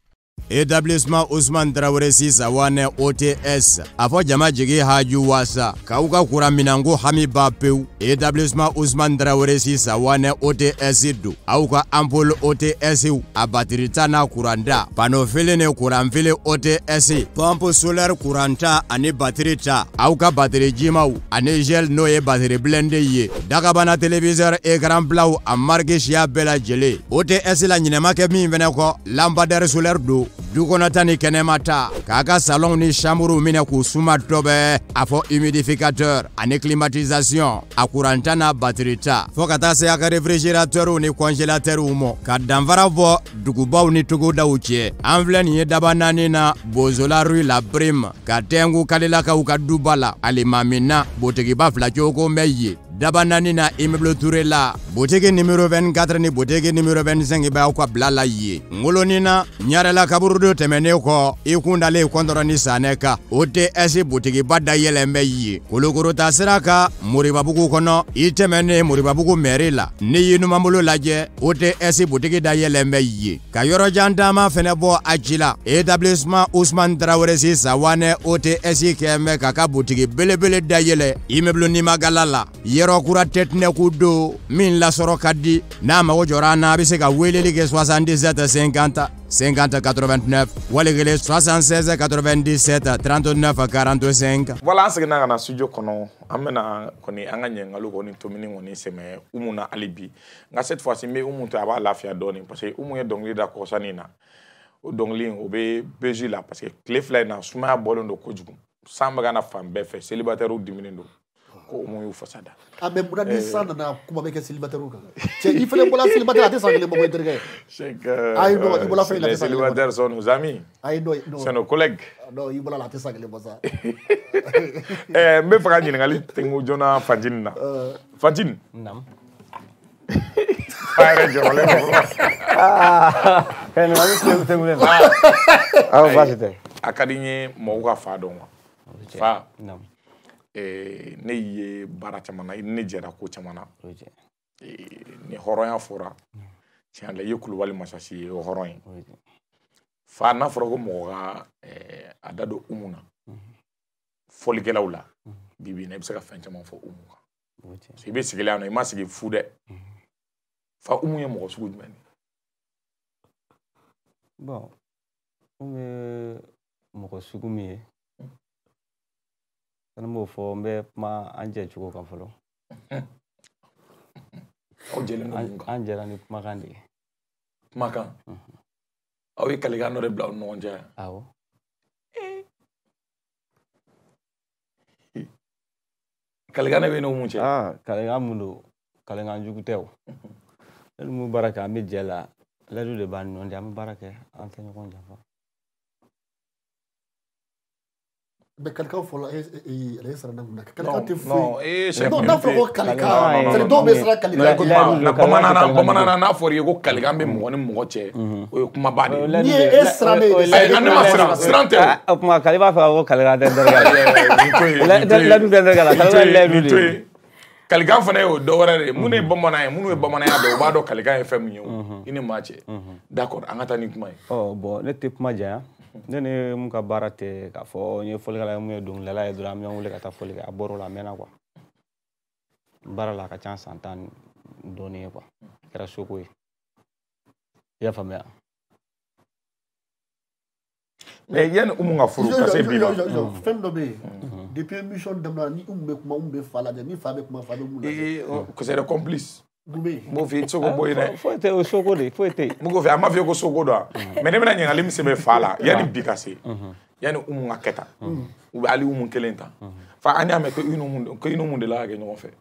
établissement Ousmane Traoré Sisawane O T S a fɔ jama jigi haju wasa k'aw ka kuran minanko hami ba pewu. établissement Ousmane Traoré Sisawane O T S do aw ka ampoule O T S a batiri ta n'a kuranta pano fili ni kuran fili O T S pompe solaire kuranta ani batiri ta aw ka batiri jimaw ani gel n'o ye batiri blende ye dagabana téléviseur écran blaw a marqué siya bɛɛ lajɛlen. O T S la ɲinɛma kɛ min fɛnɛ kɔ lampadaire solaire do dukɔnɔta ni kɛnɛma ta k'a ka salon ni chambre minɛ k'u suma dɔbɛ a fɔ humidificateur ani climatisation a kuranta n'a batiri ta fɔ ka taa se a ka réfrigérateur ni congélateur mɔ ka danfara bɔ dugubaw ni togodaw cɛ. an filɛ nin ye daba naani na bozola rue la prime ka tɛngu kalilakaw ka duba la alimamina botigiba fila cogo mɛ ye daba naani na immeuble Touré la boutique numéro vingt-quatre ni boutique numéro vingt-cinq bɛ aw ka bila la ye. ngoloni na ɲarela kaburu do tɛmɛnen kɔ i kundalen kɔntɔrɔ ni sanɛ kan O T S boutiquiba da yɛlɛn bɛ ye. kolokoro ta sira kan moribabugu kɔnɔ i tɛmɛnen moribabugu mairie la n'i y'i numanbolo lajɛ O T S boutique da yɛlɛn bɛ ye. ka yɔrɔjan taama fɛnɛ bɔ a ci la établissement Ousmane Traoré Sisawane O T S kɛ bɛ k'a ka boutique belebele da yɛlɛ immeuble Nimagala la. yɔrɔ kura tɛtinɛku do min lasɔrɔ ka di n'a mago jɔra an na a bɛ se ka weleli kɛ soixante-dix-sept cinquante cinquante quatre-vingt-neuf wali kelen soixante-seize quatre-vingt-dix-sept trente-neuf quarante-cinq. Voilà, an seginna ka na studio kɔnɔ an bɛna kɔni an ka ɲininkaliw kɔni tomini kɔni sɛmɛ Umu na hali bi nka cette fois ci n bɛ Umu to a b'a lafiya dɔɔni parce que Umu ye dɔnkili da kɔsani na o dɔnkili in o bɛ Belgique la parce que tile fila in na sumaya bɔlen don kojugu san bɛ ka na fan bɛɛ fɛ célibataires diminen don ko Umu y'u fasa da. a mɛ munna ni san nana kuma bɛ kɛ célibataires kan cɛ i fɛnɛ bɔla célibataire a tɛ san kelen bɔ i terikɛ. c'est que ayi non i bɔla fɛn la a tɛ san kelen bɔ. les célibataires sont nos amis. ayi non non c'est nos collègues. non i bɔla la a tɛ san kelen bɔ sa. ɛɛ n bɛ fɛ ka ɲininkali tɛnku joona Fantine na. Fantine. Naam. a yɛrɛ jɔrɔlen don. kɛ nin ma bɛ tɛnkulen na. awɔ baasi tɛ. a ka di n ye mɔgɔw ka fa dɔn wa. fa. Naam. ne ye baara caman na ne jɛra ko caman na ni hɔrɔnya fɔra tiɲɛ la i ye Kulubali masasi ye o hɔrɔn ye fa n'a fɔra ko mɔgɔ ka a da don Umu na fɔlikɛlaw la bi bi in na i bɛ se ka fɛn caman fɔ Umu kan i bɛ sigilen yan nɔ i ma sigi fu dɛ fa Umu ye mɔgɔ sugu jumɛn ye. bon Umu ye mɔgɔ sugu min ye n b'o fɔ n bɛ kuma an jɛ cogo kan fɔlɔ. aw jɛlen don an jɛra ni kumakan de ye. kumakan. aw ye kalikan dɔ de bila aw ni ɲɔgɔn cɛ. awɔ. kalikan de bɛ n'o mun cɛ. aa kalikan mun don kalikan jugu tɛ o. ne ni mun baara kɛ an bɛ jɛ la layidu de b'an ni ɲɔgɔn cɛ an bɛ baara kɛ an tɛ ɲɔgɔn janfa. mais kalikan fɔlɔ ale sara na mun na kalikan tɛ foyi. non ee c'est non n'a fɔra ko kalikan c'est dɔw bɛ siran kalikan. na bamanan bamanan n'a fɔra i ye ko kalikan bɛ mɔgɔ ni mɔgɔ cɛ o ye kumaba de ye. n'i ye e sirannen ye. ayi an ne ma siran siran tɛ o kuma kali b'a fɛ ka ko kalikan tɛ dɛrɛgɛ la. layidu tɛ dɛrɛgɛ la kalikan ye layidu de ye. kalikan fana ye o dɔ wɛrɛ de ye minnu ye bamanan ye minnu ye bamananya dɔn u b'a dɔn kalikan ye fɛn min ye o i ni maa cɛ d'accord an ka taa ni kuma ye. ɔ bon ne tɛ kuma janya. ne ni mun ka baara tɛ k'a fɔ n ye fɔlikɛla ye mun ye dɔnkilidala ye dɔrɔn an bɛ ɲɔgɔn wele ka taa fɔli kɛ a bɔr'o la a mɛnna quoi baara la a ka ca san tan dɔɔnin ye quoi a kɛra soko ye i y'a faamuya. mais yanni Umu ka furu ka se bi ma. fɛn dɔ bɛ yen depuis émission daminɛ ni Umu bɛ kuma Umu bɛ fa lajɛ ni fa bɛ kuma fa bɛ mun lajɛ. c'est des complices. mun bɛ yen. n b'o f'i ye soko bɔ yen dɛ. foyi tɛ o soko de foyi tɛ yen. n b'o f'i ye a ma f'i ye ko soko don wa mais ne bɛna ɲininkali min sɛbɛn fa la yanni bi ka se yanni Umu ka kɛ tan u bɛ hali Umu kelen ta fa an y'a mɛn ko i n'Umu ko i n'Umu de la ka kɛ ɲɔgɔn fɛ.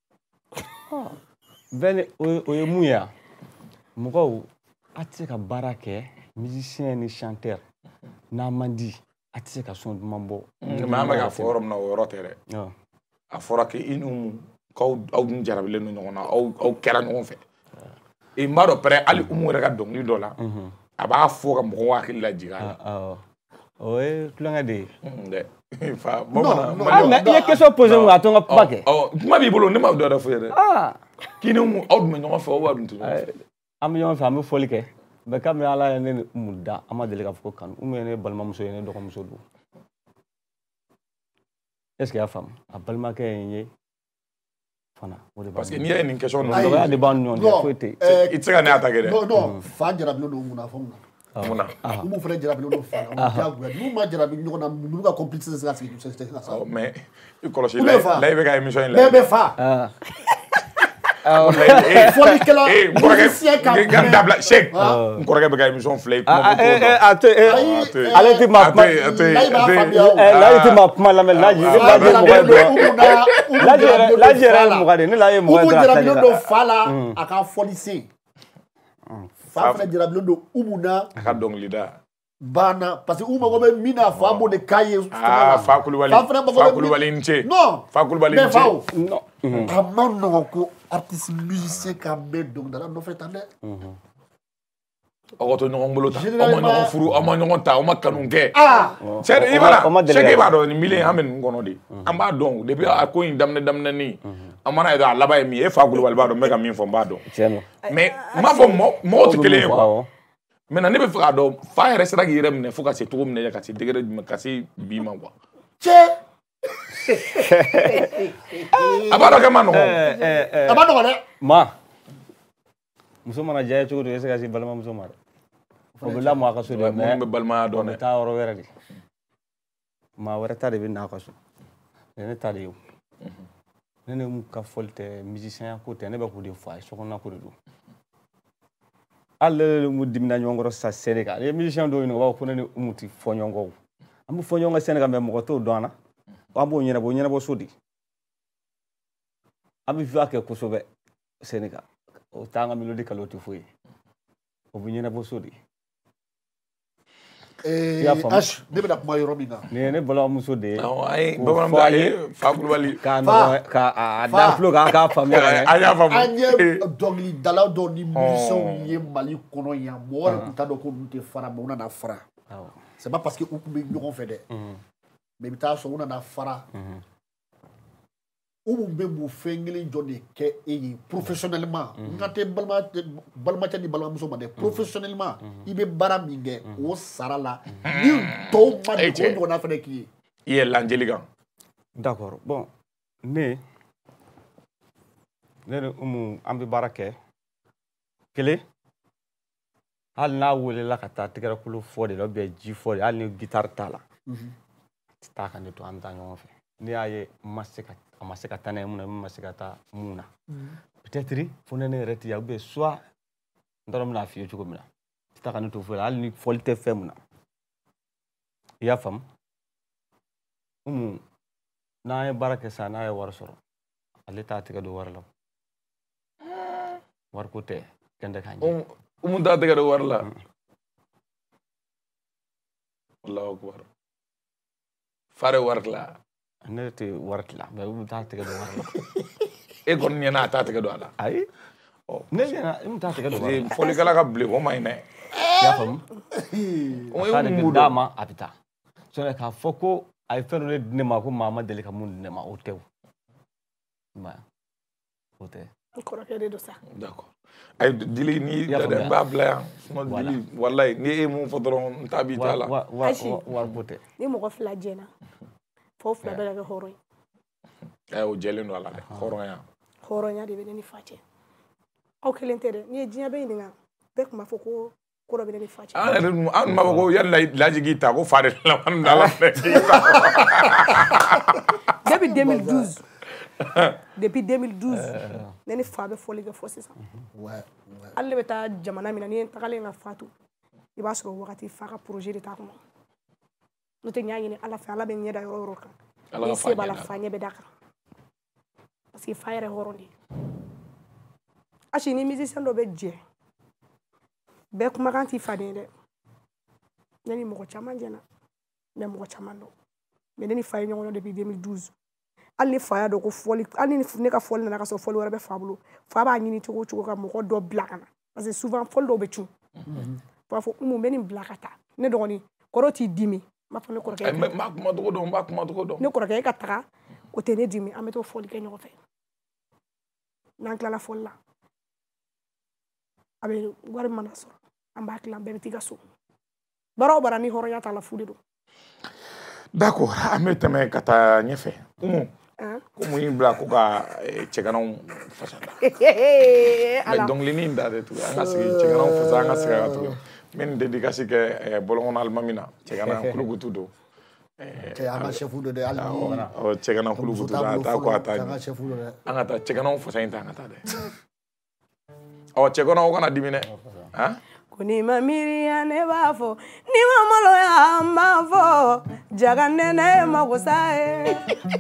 bɛɛ ni o ye mun ye yan mɔgɔw a tɛ se ka baara kɛ musicien ni chanteur n'a man di a tɛ se ka son duman bɔ. mais an bɛ k'a fɔ yɔrɔ min na o yɔrɔ tɛ dɛ a fɔra ko i n'Umu k'aw aw dun jarabilen don ɲɔgɔn na aw aw kɛra ɲɔgɔn fɛ i m'a dɔn pɛrɛ hali Umu yɛrɛ ka dɔnkili dɔ la a b'a fɔ ka mɔgɔw hakili lajigin a la. o ye tulonkɛ de ye. dɛ fa bamanan. mais i ye question posé mun a to n ka kuma kɛ. kuma b'i bolo ne ma dɔ wɛrɛ fɔ yɛrɛ. k'i ni Umu aw dun bɛ ɲɔgɔn fɛ aw b'a dun tɛ ɲɔgɔn fɛ. an bɛ ɲɔgɔn fɛ an bɛ fɔli kɛ mais comme ala ye ne muda ama deli ka fɔ kanu ou bien ne balimamuso ye ne dɔgɔmuso don est-ce que y'a faamu a balimakɛ ye n ye fana o de parce que n'i ye nin question ninnu dɔgɔya de b'an ni ɲɔgɔn cɛ foyi tɛ i tɛ se ka ne attaquer dɛ non non fa jarabilen don mun na fɔ mun na mun na umu fana jarabilen don fa la o diyagoya n'u ma jarabi ɲɔgɔn na ninnu ka complicité tɛ se ka sigi tɛ se ka sa mais i kɔlɔsi la i bɛ ka émission in bɛɛ bɛ fa fɔlikɛla musicien ka mɛn dabila Cheikh n kɔrɔkɛ bɛ ka émission filɛ i kuma ko a to ale ti ma kuma laji ti ma kuma lamɛn laji laji ye mɔgɔ dɔ laji laji yɛrɛ ye mɔgɔ de ne la ye mɔgɔ dɔ jarabilen don fa la a ka fɔli sen fa fana jarabilen don umu na a ka dɔnkili da banna parce que u mago bɛ min na fa b'o de k'a ye ah fa Kulubali fa Kulubali ni ce non fa Kulubali ni ce non a ma nɔgɔn ko artiste musicien ka mɛn dɔnkilidala nɔfɛ tan dɛ aw ka to ɲɔgɔn bolo ta aw ma ɲɔgɔn furu aw ma ɲɔgɔn ta aw ma kanu kɛ ah c'est i b'a la Cheikh i b'a dɔn nin milieu an bɛ nin kɔnɔ de an b'a dɔn depuis a ko in daminɛ daminɛni an mana ye dɔrɔn a laban ye min ye e fa Kulubali b'a dɔn n bɛ ka min fɔ n b'a dɔn mais n m'a fɔ mɔgɔw tɛ kelen ye quoi maintenant ne bɛ fɛ k'a dɔn fa yɛrɛ sera k'i yɛrɛ minɛ fo ka se cogo min na ka se degré jumɛn ka se bi ma quoi cɛ a b'a dɔn kɛ ma nɔgɔn a ma nɔgɔn dɛ ma muso mana diya cogo di e se ka se balimamuso ma dɛ o bɛ lamɔ a ka so de mais minnu bɛ balimaya dɔn dɛ o bɛ taa yɔrɔ wɛrɛ de maa wɛrɛ ta de bɛ n'a ka so ne ta de ye o ne ne ka fɔli tɛ musicien ko tɛ ne bɛ k'o de fɔ a ye sokɔnɔna ko de don ale mu dimina ɲɔgɔn kɔrɔ sa scène kan ye musicien dɔw ɲininka u b'a fɔ ko ne ni Umu tɛ fɔ ɲɔgɔn kɔ an bɛ fɔ ɲɔgɔn ka scène kan mais mɔgɔ t'o dɔn an na an b'o ɲɛnabɔ ɲɛnabɔ so de an bɛ voix kɛ kosɛbɛ scène kan o t'an ka mélodie kalo tɛ foyi o bɛ ɲɛnabɔ so de Eh, H, ne bɛna kuma yɔrɔ min na. Nin ye ne balimamuso de ye. Awɔ, a ye bamananw da ye Fa Kulubali. K'a nɔgɔya k'a da tulo kan k'a faamuya. A y'a faamu. An ye dɔnkilidala dɔw ni musiciens ye Mali kɔnɔ yan mɔgɔ yɛrɛ tun t'a dɔn ko ninnu tɛ fara mais u nana fara. C'est pas parce que u tun bɛ ɲɔgɔn fɛ dɛ. Mais i bɛ taa sɔrɔ u nana fara. U bɛ mun fɛn kelen jɔ de kɛ e ye professionnellement. N ka tɛ balimacɛ ni balimamuso ma dɛ. Professionnellement i bɛ baara min kɛ o sara la ni tɔw ma de o ɲɔgɔnna fana k'i ye. I ye Lanjelikan. D'accord. Bon, ne ne ni Umu an bɛ baara kɛ kelen hali n'a welela ka taa tɛgɛrɛkolo fɔ de la ou bien ji fɔ de hali ni guitare t'a la. Tɛ taa ka ne to an bɛ taa ɲɔgɔn fɛ. Ne y'a ye n ma se ka a ma se ka taa n'a ye mun na min ma se ka taa mun na peut-être fo ne yɛrɛ tɛ yan ou bien soit n t'a dɔn n bɛna f'i ye cogo min na tɛ taa ka ne to foyi la hali ni fɔli tɛ fɛn mun na i y'a faamu Umu n'an ye baara kɛ sisan n'a ye wari sɔrɔ ale t'a tɛgɛ don wari la wariko tɛ kɛn tɛ k'a ɲɛ Umu t'a tɛgɛ don wari la Allahu akbar Fare wari tila ne tɛ wari tila mais Umu t'a tɛgɛ don wari la e kɔni ɲɛna a t'a tɛgɛ don a la ayi ne ɲɛna Umu t'a tɛgɛ don wari la fɔlikɛla ka bilen o ma ɲi dɛ i y'a faamu a k'ale bɛ d'a ma a bɛ taa sinon k'a fɔ ko a ye fɛn dɔ de di ne ma ko maa ma deli ka mun di ne ma o tɛ o i m'a ye o tɛ n kɔrɔkɛ de don sa d'accord ayi Dili ni n b'a bila yan sinon Dili walayi ni e mun fɔ dɔrɔn n t'a b'i ta la wariko tɛ ni mɔgɔ fila jɛna fo fila bɛɛ ka kɛ hɔrɔn ye ɛ o jɛlen don a la dɛ hɔrɔnya hɔrɔnya de bɛ ne ni fa cɛ aw kelen tɛ dɛ n'i ye diɲɛ bɛɛ ɲininka bɛɛ tun b'a fɔ ko ko dɔ bɛ ne ni fa cɛ an yɛrɛ dun an tun b'a fɔ ko yanni Laji k'i ta ko fa de laban da la fɛ depuis deux mille douze depuis deux mille douze ne ni fa bɛ fɔli kɛ fɔ sisan hali ne bɛ taa jamana min na ni n tagalen ka fatu i b'a sɔrɔ wagati fa ka projet de t'a kɔnɔ n'o tɛ n y'a ɲini Ala fɛ Ala bɛ ɲɛ da yɔrɔ o yɔrɔ kan ni se b'a la fa ɲɛ bɛ da kan parce que fa yɛrɛ hɔrɔn de ye Achi ni musicien dɔ bɛ jɛ bɛɛ kumakan t'i faden dɛ ne ni mɔgɔ caman jɛna mais mɔgɔ caman dɔn mais ne ni fa ye ɲɔgɔn dɔn depuis deux mille douze hali ni fa y'a dɔn ko fɔli hali ni ne ka fɔli nana ka sɔrɔ fɔli wɛrɛ bɛ fa bolo fa b'a ɲini cogo o cogo ka mɔgɔ dɔ bila ka na parce que souvent fɔli dɔw bɛ cun b'a fɔ Umu n bɛ nin bila ka taa ne dɔgɔnin kɔrɔ t'i dimi n b'a fɔ ne kɔrɔkɛ n b'a kuma cogo dɔn n b'a kuma cogo dɔn ne kɔrɔkɛ e ka taga o tɛ ne dimi an bɛ t'o fɔli kɛ ɲɔgɔn fɛ n'an tilala fɔli la a bɛ wari mana sɔrɔ an b'a tilan bɛɛ bɛ t'i ka so bara o bara ni hɔrɔnya t'a la fu de don. D'accord, an bɛ tɛmɛ ka taa ɲɛfɛ. Umu ko mun y'i bila ko ka cɛganaw fasa da. Mais dɔnkilinin in da dɛ tugun an ka sigi cɛganaw fasa an ka sigi ka tugun. N bɛ nin dédicace kɛ bɔlɔnkɔnɔ alimami na cɛgana kulukutu don. Cɛ an ka chef do dɛ hali ni cɛgana kulukutu a taa ko a taa an ka taa cɛganaw fasa in ta an ka taa dɛ. Ɔ cɛganaw kana dimi dɛ. Ko ni ma miiriya ne b'a fɔ ni ma maloya n b'a fɔ jaga nɛnɛ mago sa ye.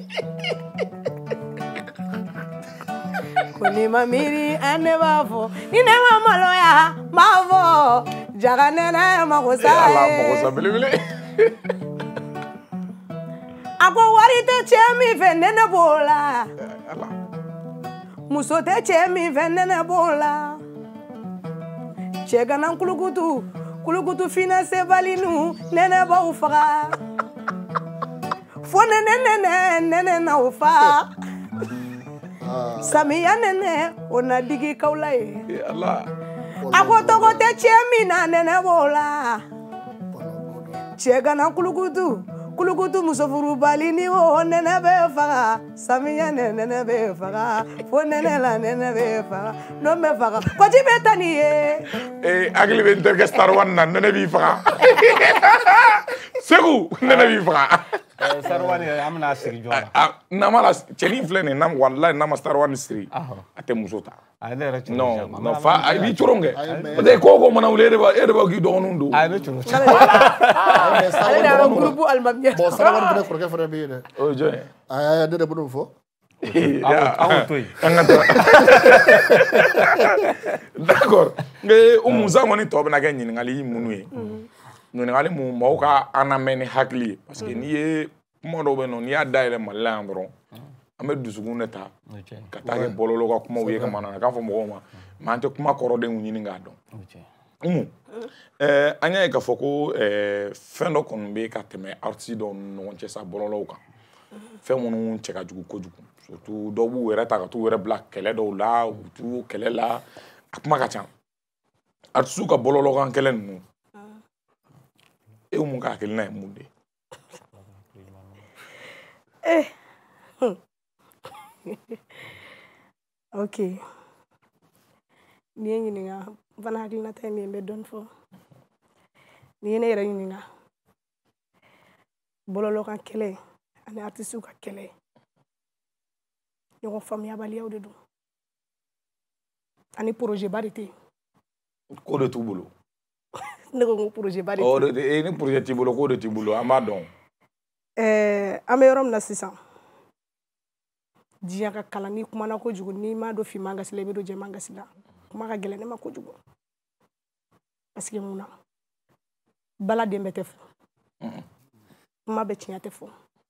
Ko ni ma miiriya ne b'a fɔ ni ne ma maloya n b'a fɔ jaga nɛnɛ mago sa ye. Ala mago sa belebele. A ko wari tɛ cɛ min fɛ nɛnɛ b'o la. Muso tɛ cɛ min fɛ nɛnɛ b'o la. Cɛgana kulukutu kulukutu fina sebali nu nɛnɛ b'aw faga. Fo nɛnɛ nɛnɛ nɛnɛ n'aw fa. Samiya nɛnɛ o na digi k'aw la ye. A ko tɔgɔ tɛ cɛ min na nɛnɛ b'o la. Cɛgana kulukutu kulukutu muso furubali ni o nɛnɛ bɛ faga. Samiya nɛnɛ bɛ faga. Fo nɛnɛ la nɛnɛ bɛ faga. N'o bɛ faga kɔji bɛ taa ni ye. Eh hakili bɛ n terikɛ Star One na nɛnɛ b'i faga. Segu nɛnɛ b'i faga. Star One an bɛna siri jɔn na. N'a ma la cɛnin filɛ nin ye walayi n'a ma Star One siri a tɛ muso ta. Non non fa i b'i coron kɛ. Parce que ko ko mana wuli e de b'a e de b'a k'i dɔgɔninw don. A bɛ coron. Ale de y'a ka groupe alimami. Bon Star One fana kɔrɔkɛ fana bɛ yen dɛ. O ye jɔn ye? Aa ne de b'o fɔ. An to yen. An ka taa. D'accord. O musa kɔni tɔ bɛna kɛ ɲininkali minnu ye. Ɲininkali mun mɔgɔw ka an lamɛn ni hakili ye parce que n'i ye kuma dɔw bɛ yen nɔ n'i y'a dayɛlɛ Mali la yan dɔrɔn an bɛ dusukun de ta ka taa kɛ bɔlɔlɔ ka kumaw ye ka mana na k'a fɔ mɔgɔw ma mais an tɛ kuma kɔrɔdenw ɲini k'a dɔn. Umu an y'a ye k'a fɔ ko fɛn dɔ kɔni bɛ ka tɛmɛ artiste dɔw ni ɲɔgɔn cɛ sa bɔlɔlɔw kan fɛn minnu cɛ ka jugu kojugu surtout dɔw b'u yɛrɛ ta ka t'u yɛrɛ bila kɛlɛ dɔw la u t'u kɛlɛ la a kuma ka ca artiste ka bɔlɔlɔ kan kɛlɛ ninnu e mun ka hakilina ye mun de ye? Ok. Ni ye ɲininka n fana hakilinata ye min ye n bɛ dɔɔni fɔ. Ni ye ne yɛrɛ ɲininka bɔlɔlɔkan kɛlɛ ani artiste ka kɛlɛ ɲɔgɔn faamuyabaliyaw de don ani projet ba de tɛ yen. Ko de t'u bolo. Ne ko n ko projet ba de tɛ yen. Ni projet t'i bolo ko de t'i bolo an b'a dɔn. An bɛ yɔrɔ min na sisan diɲɛ ka kalan n'i kumana kojugu n'i m'a dɔn finman gasi la i bɛ don jɛman gasi la kuma ka gɛlɛn ne ma kojugu parce que mun na bala den bɛɛ tɛ fɔ kuma bɛ tiɲɛ tɛ fɔ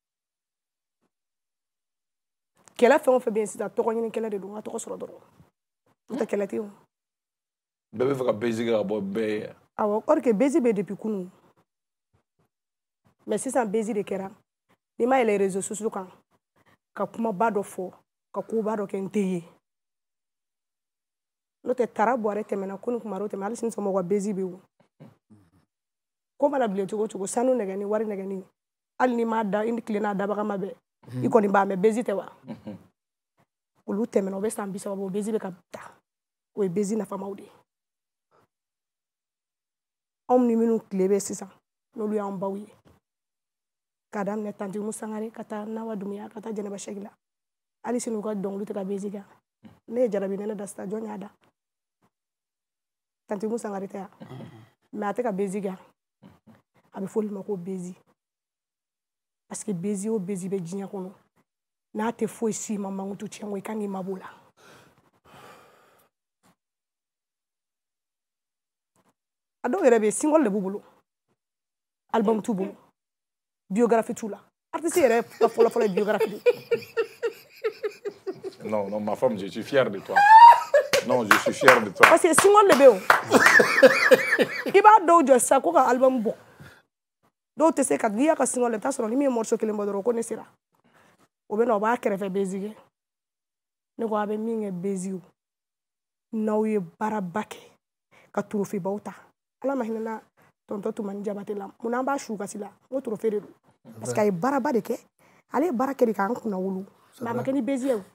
kɛlɛ fɛn o fɛn bɛ yen sisan tɔgɔ ɲini kɛlɛ de don n ka tɔgɔ sɔrɔ dɔrɔn o tɛ kɛlɛ tɛ yen o. Bɛɛ bɛ fɛ ka bezi kɛ ka bɔ bɛɛ ye. Awɔ or que bezi bɛ depuis kunun mais sisan bezi de kɛra n'i ma yɛlɛ réseaux sociaux kan ka kumaba dɔ fɔ ka koba dɔ kɛ n tɛ ye n'o tɛ Tara Buware tɛmɛna ko ni kumaro tɛmɛ hali sini sɔgɔma bezi bɛ yen ko mana bilen cogo cogo sanu nɛgɛni wari nɛgɛni hali n'i m'a da i ni tile n'a dabaga ma bɛn i kɔni b'a mɛn bezi tɛ wa olu tɛmɛna o bɛ san bi saba bɔ o bezi bɛ ka ta o ye bezi nafamaw de ye anw ni minnu tile bɛ sisan n'olu y'an baw ye k'a daminɛ Tanti Umu Sangare ka taa Nawa Dumuya ka taa Jɛnɛba Sɛki la hali sini u ka dɔnkili tɛ ka bezi kan ne ye Jarabi Nɛnɛ da sisan jɔn y'a da Tanti Umu Sangare tɛ yan mais a tɛ ka bezi kan a bɛ fɔ olu ma ko bezi parce que bezi o bezi bɛ diɲɛ kɔnɔ n'a tɛ foyi si ma mankutu tiɲɛ ko i kan k'i mabɔ o la a dɔw yɛrɛ bɛ yen single de b'u bolo album t'u bolo biographie t'u la artiste yɛrɛ ka fɔlɔ fɔlɔ ye biographie de non non ma femme je suis fier de toi non je suis fier de toi parce que single de bɛ yen i b'a dɔw jɔ sisan ko ka album bɔ dɔw tɛ se ka n'i y'a ka single i bɛ taa sɔrɔ ni min ye morceau kelen bɔ dɔrɔn ko ne sera o bɛ na o b'a kɛrɛfɛ bezi kɛ ne ko a bɛ min kɛ bezi o n'aw ye baaraba kɛ ka trophée baw ta ala ma hinɛna tonton Tumani Jabate la mun na an b'a su kasi la n ko trophée de don parce que a ye baaraba de kɛ ale ye baara kɛ de k'an kunna wolo mais a ma kɛ ni baiser ye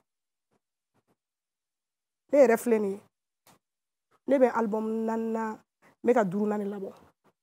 ne yɛrɛ filɛ nin ye ne bɛ album naaninan n bɛ ka duurunan de labɔ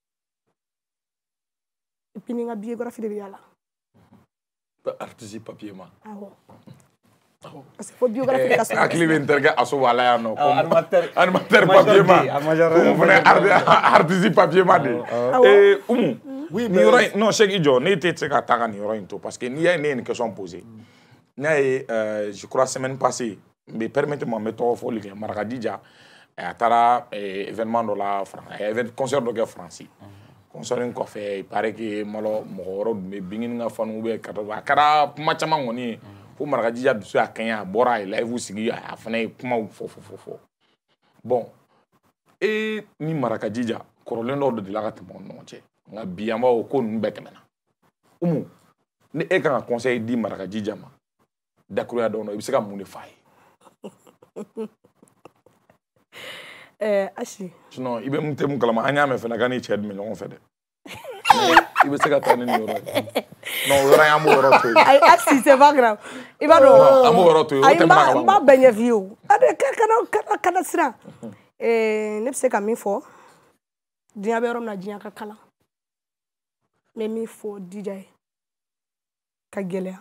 et puis ni n ka biographie de bɛ yala artiste papier ma awɔ parce que fo biographie de ka sɔrɔ hakili bɛ n terikɛ aso wala yan nɔ animateur papier ma o fana artiste papier ma de ee Umu ni yɔrɔ in non Cheikh i jɔ ne tɛ se ka taa ka nin yɔrɔ in to parce que n'i y'a ye ne ye nin question posée ne y'a ye je crois semaine passée n bɛ permettez-moi n bɛ tɔgɔ fɔli kɛ Maraka Dija a taara événement dɔ la a ye concert dɔ kɛ Faransi concert in kɔfɛ il paraît que malo mɔgɔ wɛrɛw tun bɛ Bingini ka fanu ou bien a kɛra kuma caman kɔni ye fo Maraka Dija dusu y'a kɛɲɛ a bɔra a ye live sigi a fana ye kumaw fɔ fɔ fɔ fɔ bon e ni Maraka Dija kɔrɔlen dɔw de delila ka tɛmɛ u ni ɲɔgɔn cɛ nka bi an b'a fɔ ko ninnu bɛɛ tɛmɛna Umu ni e kan ka conseil di Maraka Dija ma dakuruya dɔw la i bɛ se ka mun de f'a ye ɛɛ Asi sinon i bɛ mun tɛ mun kalama an y'a mɛn fana k'a ni cɛ dun bɛ ɲɔgɔn fɛ dɛ i bɛ se ka taa ni nin yɔrɔ ye non o yɔrɔ in an b'o yɔrɔ to yen ayi Asi c'est pas grave i b'a dɔn an b'o yɔrɔ to yen o ayi tɛmɛna ka ban n b'a bɛɛ ɲɛf'i ye o kana kana kana siran ɛɛ ne bɛ se ka min fɔ diɲɛ bɛ yɔrɔ min na diɲɛ ka kalan n bɛ min fɔ Dija ye ka gɛlɛya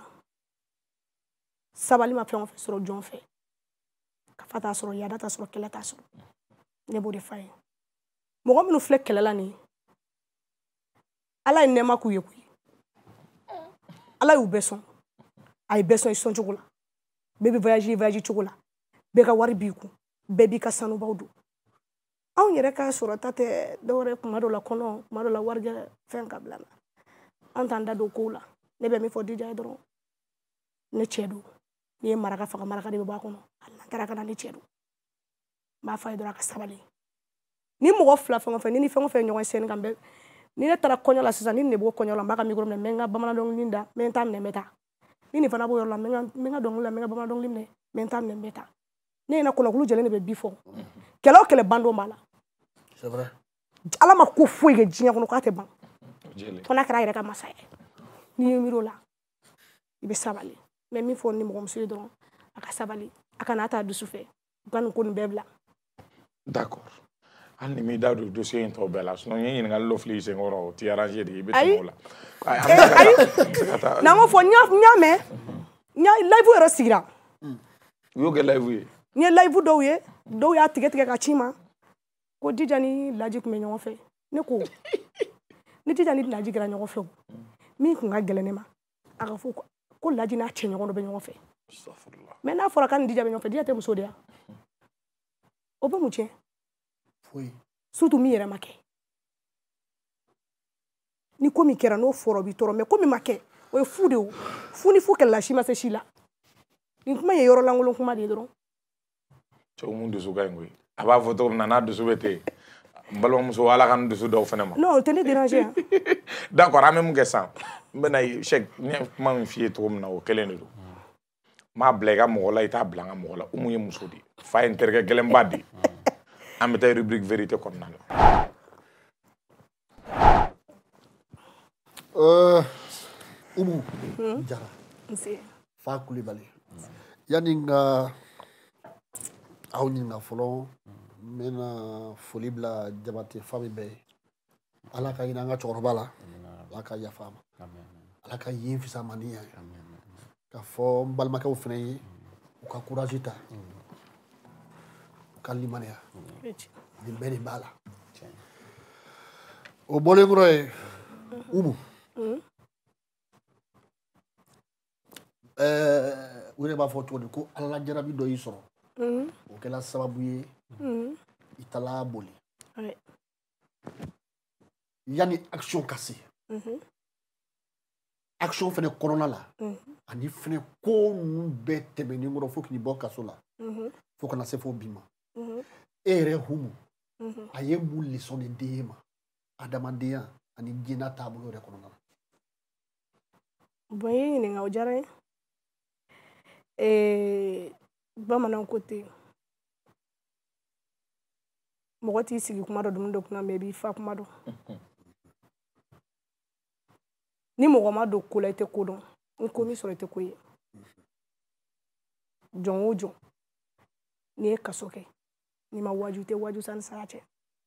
sabali ma fɛn o fɛn sɔrɔ jɔn fɛ kafa t'a sɔrɔ yaada t'a sɔrɔ kɛlɛ t'a sɔrɔ ne b'o de f'a ye mɔgɔ minnu filɛ kɛlɛ la nin ala ye nɛɛma k'u ye koyi ala y'u bɛɛ sɔn a ye bɛɛ sɔn i sɔn cogo la bɛɛ bɛ voyage voyage cogo la bɛɛ ka wari b'i kun bɛɛ b'i ka sanubaw don anw yɛrɛ ka sɔrɔ ta tɛ dɔwɛrɛ kuma dɔ la kɔnɔ kuma dɔ la warijɛ fɛn ka bila la an t'an da don kow la ne bɛ min fɔ Dija ye dɔrɔn ne cɛ don n'i ye maraka faga maraka de bɛ bɔ a kɔnɔ hali n'a kɛra ka na ne cɛ don n b'a fɔ a ye dɔrɔn a ka sabali ni mɔgɔ fila fɛn o fɛn ni ni fɛn o fɛn ɲɔgɔn senni kan bɛɛ ni ne taara kɔɲɔ la sisan ni ne b'o kɔɲɔ la n b'a ka micro minɛ n bɛ n ka bamanan dɔnkili da n bɛ n ta minɛ n bɛ taa ni nin fana b'o yɔrɔ la n bɛ n ka dɔnkili la n bɛ n ka bamanan dɔnkili minɛ n bɛ n ta minɛ n bɛ taa ne ɲɛna kɔnɔkulu jɛlen de bɛ bi fɔ kɛlɛ o kɛlɛ ban don b'a la c'est vrai ala ma ko foyi kɛ diɲɛ kɔnɔ k'a tɛ ban Jeli. fo n'a kɛra a yɛrɛ ka masa ye n'i ye miiri o la i bɛ sabali mɛ min fɔ ni mɔgɔmuso ye dɔrɔn a ka sabali a kana taa dusu fɛ u ka nin ko nin bɛɛ bila d'accord hali ni m'i da don dossier in tɔ bɛɛ la sinon n ye ɲininkali dɔ fili i senkɔrɔ o t'i arrangé de i bɛ tɛmɛ o la ayi n'an ko fɔ n y'a mɛn n y'a live yɛrɛ sigira u y'o kɛ live ye n ye live dɔw ye dɔw y'a tigɛ tigɛ ka ci ma ko Dija ni Laji tun bɛ ɲɔgɔn fɛ ne ko ni Dija ni Laji kɛra ɲɔgɔn fɛ o min tun ka gɛlɛn ne ma a ka fɔ ko Laji n'a cɛ ɲɔgɔn dɔ bɛ ɲɔgɔn fɛ mais n'a fɔra k'a ni Dija bɛ ɲɔgɔn fɛ Dija tɛ muso de ye o bɛ mun tiɲɛ foyi surtout min yɛrɛ ma kɛ ni ko min kɛra n'o fɔra o b'i tɔɔrɔ mais ko min ma kɛ o ye fu de ye fu ni fu kɛlɛla si ma se si la nin kuma ye yɔrɔ lankolon kuma de ye dɔrɔn cɛw mun dusu ka ɲi koyi a b'a fɔ cogo min na n'a dusu bɛ ten n balimamuso ala ka n dusu dɔw fɛnɛ ma non o tɛ ne déranger hein d'accord an bɛ mun kɛ sisan n bɛna Cheikh n ye kuma min f'i ye cogo min na o kelen de don n m'a bila i ka mɔgɔ la i t'a bila n ka mɔgɔ la Umu ye muso de ye fa ye n terikɛ gɛlɛnba de ye an bɛ taa rubrique vérité kɔnɔna la Euh, Umu Jara nse Fa Kulibali yani n ka aw ɲininka fɔlɔ n bɛna foli bila Jabate fa min bɛɛ ye ala ka hinɛ an ka cɛkɔrɔba la ala ka yafa a ma ala ka yen fisa man di yan ka fɔ n balimakɛw fana ye u ka courage ta u ka limaniya nin bɛɛ de b'a la o bɔlen kɔrɔ ye Umu ɛɛ u yɛrɛ b'a fɔ cogo di ko ala jarabi dɔ y'i sɔrɔ o kɛra sababu ye i taala boli yanni action ka se action fɛnɛ kɔnɔna la ani fɛnɛ ko ninnu bɛɛ tɛmɛnen kɔrɔ fo k'i bɔ kaso la fo kana se fo bi ma e yɛrɛ Umu a ye mun leçon de di e ma adamadenya ani diɲɛ taabolo yɛrɛ kɔnɔna na bon i ye ɲininka o diyara n ye bamananw ko ten mɔgɔ t'i sigi kuma dɔ dumuni dɔ kunna mɛ i b'i fa kuma dɔn ni mɔgɔ ma don ko la i tɛ ko dɔn ni ko min sɔrɔ i tɛ ko ye jɔn o jɔn n'i ye kaso kɛ n'i ma waju i tɛ waju sanni sara cɛ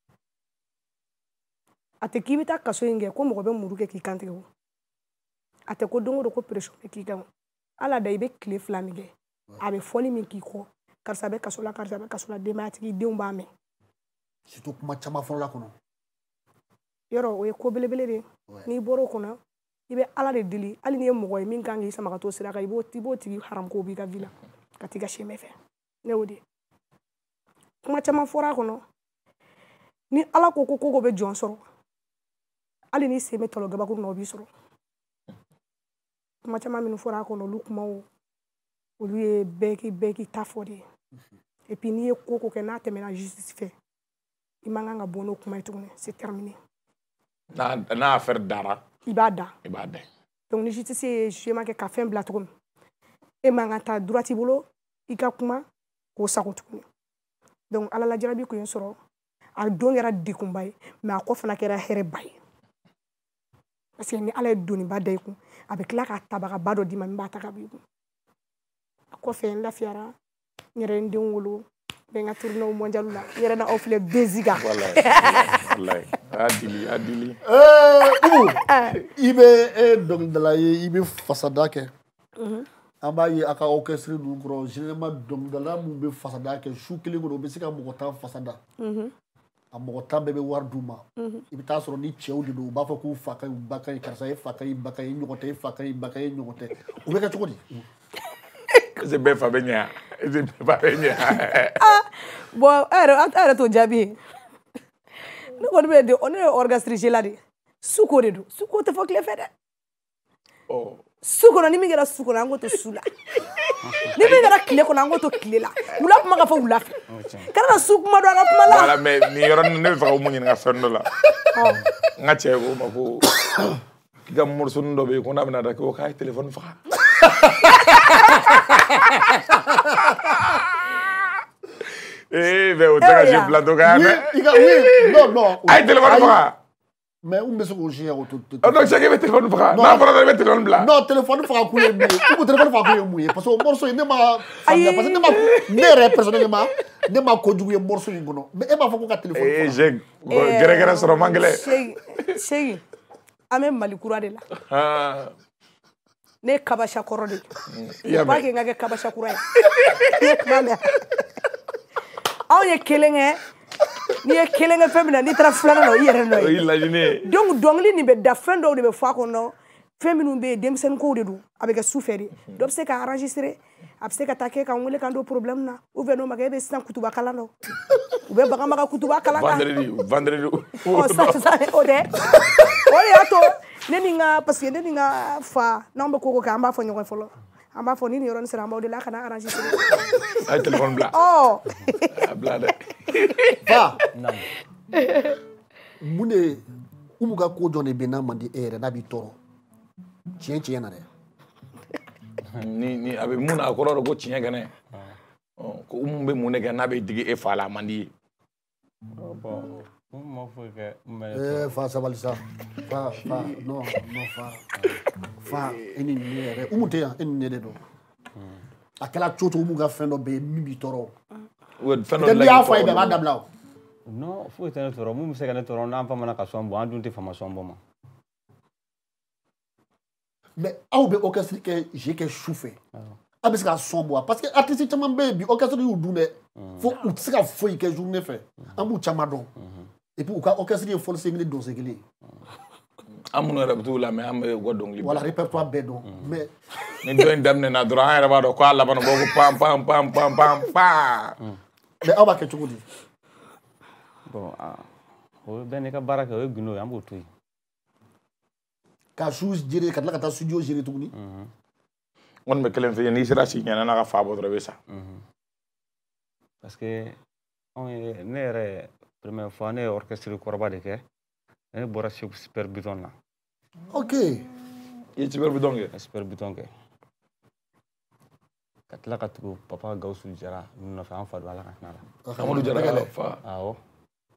a tɛ k'i bɛ taa kaso in kɛ ko mɔgɔ bɛ muru kɛ k'i kantigɛ o a tɛ ko don o don ko pression bɛ k'i kan ala da i bɛ tile fila min kɛ a bɛ fɔli min k'i kɔ karisa bɛ kaso la karisa bɛ kaso la denbayatigi denw b'a mɛn surtout kuma caman fɔlɔla kɔnɔ yɔrɔ o ye ko belebele de ye n'i bɔra o kɔnɔ i bɛ ala de deli hali n'i ye mɔgɔ ye min kan k'i sama ka to sira kan i b'o tigi haram ko b'i ka vie la ka t'i ka sɛmɛ fɛ ne y'o de kuma caman fɔra a kɔnɔ ni ala ko ko ko bɛ jɔn sɔrɔ hali n'i sen bɛ tɔlɔ gabakuru na o b'i sɔrɔ kuma caman minnu fɔra a kɔnɔ olu kumaw olu ye bɛɛ k'i bɛɛ k'i ta fɔ de ye et puis n'i ye ko ko kɛ n'a tɛmɛna justice fɛ i man kan ka bɔ n'o kuma ye tuguni c'est terminé n'a affaire dara i b'a da i b'a da donc ni justice ye jugement kɛ ka fɛn bila tuguni e man kan ta droit t'i bolo i ka kuma k'o sago tuguni donc ala la jarabi kun ye sɔrɔ a don kɛra dekunba ye mais a kɔ fana kɛra hɛrɛba ye parce que ni ala ye doniba da i kun a bɛ tila k'a tabagaba dɔ d'i ma min b'a ta ka bɔ i kun a kɔfɛ n lafiyara n yɛrɛ n denw wolo bɛ n ka tourneau mondial la n yɛrɛ na aw filɛ Benziga wallahi a dili a dili Umu i bɛ dɔnkilidala ye i bɛ fasada kɛ an b'a ye a ka orchestre ninnu kɔrɔ généralement dɔnkilidala minnu bɛ fasada kɛ su kelen kɔnɔ u bɛ se ka mɔgɔ tan fasada a mɔgɔ tan bɛɛ bɛ wari d'u ma i bɛ taa sɔrɔ ni cɛw de don u b'a fɔ k'u fa ka ɲi u ba ka ɲi karisa ye fa ka ɲi ba ka ɲi ɲɔgɔn tɛ e fa ka ɲi ba ka ɲi ɲɔgɔn tɛ u bɛ kɛ cogo di ese bɛɛ fa bɛ ɲɛ ese bɛɛ fa bɛ ɲɛ bon e yɛrɛ t'o jaabi ye ne kɔni bɛ de ne ye orchestre la de su ko de don su ko tɛ fɔ tile fɛ dɛ su kɔnɔ ni min kɛra su kɔnɔ an k'o to su la ni min kɛra tile kɔnɔ an k'o to tile la wula kuma ka fɔ wula fɛ kana na su kuma dɔn an ka kuma la voilà mais nin yɔrɔnin ne bɛ fɛ ka mun ɲininka fɛn dɔ la n ka cɛ ko ma ko k'i ka morceau dɔ bɛ yen ko n'a bɛna da ko k'a ye téléphone faga eh mais o tɛ ka jouer plateau kan yan dɛ oui non non a ye téléphone faga mais u bɛ se k'o jouer o to donc c'est que i bɛ téléphone faga n'a fɔra dɔrɔn i bɛ téléphone bila non téléphone faga kun ye mun ye u ko téléphone faga kun ye mun ye parce que o morceau in ne ma faamuya parce que ne ma ne yɛrɛ personnellement ne ma kojugu ye morceau in kɔnɔ mais e b'a fɔ ko ka téléphone faga eh j'ai gɛrɛgɛrɛ sɔrɔ man gɛlɛn Segi an bɛ Mali kura de la ne ye kabasha kɔrɔ de ye pas que n ka kɛ kabasha kura ye i ye kuma mɛn anw ye kelen kɛ n'i ye kelen kɛ fɛn min na n'i taara filanan na o y'i yɛrɛ nɔ ye o y'i laɲini donc dɔnkili nin bɛ da fɛn dɔw de bɛ fɔ a kɔnɔ fɛn minnu bɛ yen denmisɛnnin kow de don a bɛ kɛ su fɛ de dɔ bɛ se ka enregistrer a bɛ se ka taa kɛ k'an wele k'an don problème na ou bien n'o ma kɛ e bɛ sisan kutuba kalan dɔn u bɛ bagan baga kutuba kalan kan vendredi vendredi ɔ sa sa o tɛ o de y'a to ne ni n ka parce que ne ni n ka fa n'anw bɛ ko ko kɛ an b'a fɔ ɲɔgɔn ye fɔlɔ an b'a fɔ ni nin yɔrɔnin sera an b'aw deli a kana enregistrer a ye téléphone bila ɔ a bila dɛ fa mun de Umu ka ko jɔn de bɛ n'a man di e yɛrɛ n'a b'i tɔɔrɔ tiɲɛ tiɲɛ na dɛ ni ni a bɛ mun na a kɔrɔ de ko tiɲɛ kɛnɛ ko Umu bɛ mun de kɛ n'a bɛ digi e fa la a man di ye Eh, fa sabali sa. Fa, fa, non, non, fa. Fa, e ni ne yɛrɛ. Umu tɛ yan, e ni ne de don. A kɛra cogo cogo Umu ka fɛn dɔ bɛ yen min b'i tɔɔrɔ. Fɛn dɔ n'i y'a fɔ a ye bɛɛ b'a dabila o. Non, foyi tɛ ne tɔɔrɔ. Mun bɛ se ka ne tɔɔrɔ n'an famana ka sɔn bɔ, an dun tɛ fama sɔn bɔ ma. Mais aw bɛ orchestre kɛ jeu kɛ su fɛ. A bɛ se ka sɔn bɔ parce que artiste caman bɛ yen bi orchestre y'u dun dɛ. Fo u tɛ se ka foyi kɛ journée fɛ. An b'u caman dɔn. Et puis u ka orchestre ye fɔli sen kelen don sen kelen. An minnu yɛrɛ bɛ t'u lamɛn an bɛ u ka dɔnkili. Voilà répertoire bɛɛ dɔn. Mais ni dɔ in daminɛna dɔrɔn an yɛrɛ b'a dɔn k'a laban bɔ ko pam pam pam pam pam pam. Mais aw b'a kɛ cogo di? Bon, o bɛɛ n'i ka baara kɛ o ye gundo ye an b'o to yen. Ka su gérer ka tila ka taa studio gérer tuguni. N kɔni bɛ kelen f'i ye n'i sera si ɲɛna n'a ka fa bɔ dɔrɔn i bɛ sa. Parce que anw ye ne yɛrɛ première fois ne ye orchestre kɔrɔba de kɛ ne bɔra Super Biton na. Ok. I ye Super Biton kɛ? Super Biton kɛ. Ka tila ka tugu papa Gawusu Jara nɔfɛ an fa don Ala ka hinɛ a la. Amadu Jara fa. Awɔ.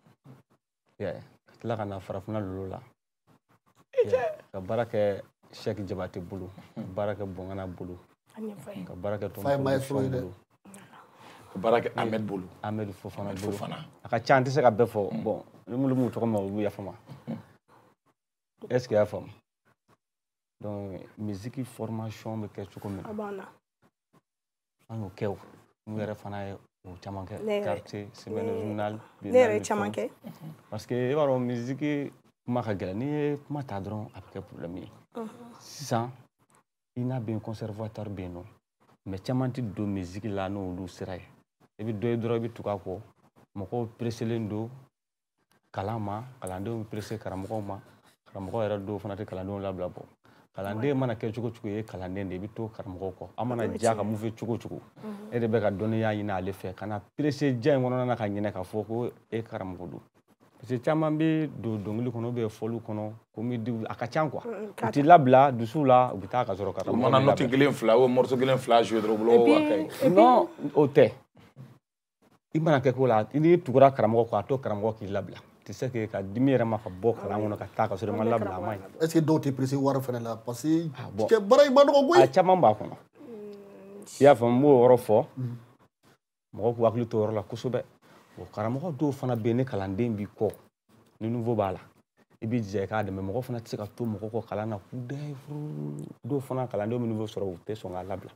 yeah ka tila ka na farafina lolo la ka baara kɛ Cheikh Jabate bolo ka baara kɛ Bongana bolo ka baara kɛ Tom bolo ka baara kɛ Ahmed bolo Ahmed Fofana bolo a ka ca an tɛ se ka bɛɛ fɔ bon ni mulu mu tɔgɔ ma olu yafa ma est-ce que y'a faamu donc musique formation bɛ kɛ cogo min na an y'o kɛ o mun yɛrɛ fana ye o caman kɛ quartier semaine journal ne yɛrɛ caman kɛ parce que i b'a dɔn musique kuma ka gɛlɛn n'i ye kuma ta dɔrɔn a bɛ kɛ problème ye sisan i n'a bɛ conservatoire bɛ yen nɔ mais caman tɛ don musique la n'olu sira ye i bɛ dɔ ye dɔrɔn i bɛ tugu a kɔ mɔgɔw presselen don kalan ma kalandenw bɛ pressé karamɔgɔw ma karamɔgɔ yɛrɛ dɔw fana tɛ kalandenw labila bɔ kalanden mana kɛ cogo cogo ye kalanden de i bɛ to karamɔgɔ kɔ an mana ja ka mun fɛ cogo cogo e de bɛ ka dɔnniya ɲini ale fɛ ka na pressé ja in kɔnɔna na ka ɲinɛ ka fɔ ko e karamɔgɔ don parce que caman bɛ don dɔnkili kɔnɔ bɛ fɔliw kɔnɔ komi a ka ca quoi u tɛ labila dusu la u bɛ taa ka sɔrɔ karamɔgɔ u mana nɔti kelen fila ou morceau kelen fila jouer dɔrɔn u bolo waa kaɲi non o tɛ i mana kɛ ko la n'i tugura karamɔgɔ kɔ a to karamɔgɔ k'i labila tɛ se que ka dimi yɛrɛ ma ka bɔ kalan kɔnɔ ka taa ka sɔrɔ i ma labila a ma ɲi est-ce que dɔw tɛ pressé wari fana la parce que baara in ma nɔgɔ koyi a caman b'a kɔnɔ i y'a faamu n b'o yɔrɔ fɔ mɔgɔw k'u hakili to o yɔrɔ la kosɛbɛ karamɔgɔ dɔw fana bɛ yen ni kalanden b'i kɔ ni nouveau b'a la i b'i jija i k'a dɛmɛ mɔgɔ fana tɛ se ka to mɔgɔ kɔ kalan na k'u da furu dɔw fana kalandenw bɛ nouveau sɔrɔ u tɛ sɔn k'a labila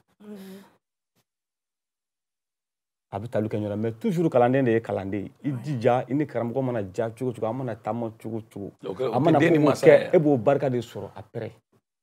a bɛ tali kɛ ɲɔgɔn na mais toujours kalanden de ye kalanden ye i jija i ni karamɔgɔ mana ja cogo cogo a mana taama cogo cogo a mana ko kɛ e b'o barika de sɔrɔ après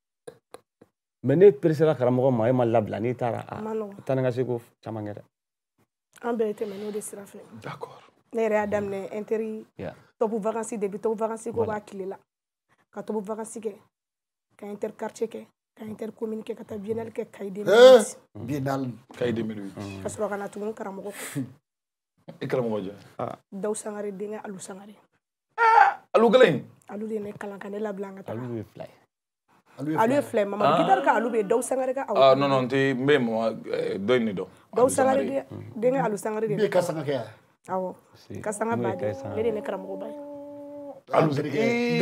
mais ne pressera karamɔgɔ ma e ma labila n'i taara a taa ni ka se ko caman kɛ dɛ an bɛɛ tɛmɛ n'o de sira fɛ d'accord ne yɛrɛ y'a daminɛ interi top vacances depuis top vacances ko b'a tile la ka top vacances kɛ ka inter quartier kɛ ka inter commune kɛ ka taa biennale kɛ Kayi deux mille huit biennale Kayi deux mille huit ka sɔrɔ ka na tugun karamɔgɔ i karamɔgɔ jɔ Dawu Sangare denkɛ Alu Sangare Alu kelen Alu de ye ne kalan ka ne labila an ka taa Alu ye fila ye Alu ye fila ye Mamadu Gitari ka Alu bɛ yen Dawu Sangare ka ah non non n tɛ n bɛ mama dɔ in de dɔn Dawu Sangare denkɛ Alu Sangare de ye ka sanga kɛ yan awɔ ka sanga ba de ne de ne karamɔgɔ ba ye Alu Dereke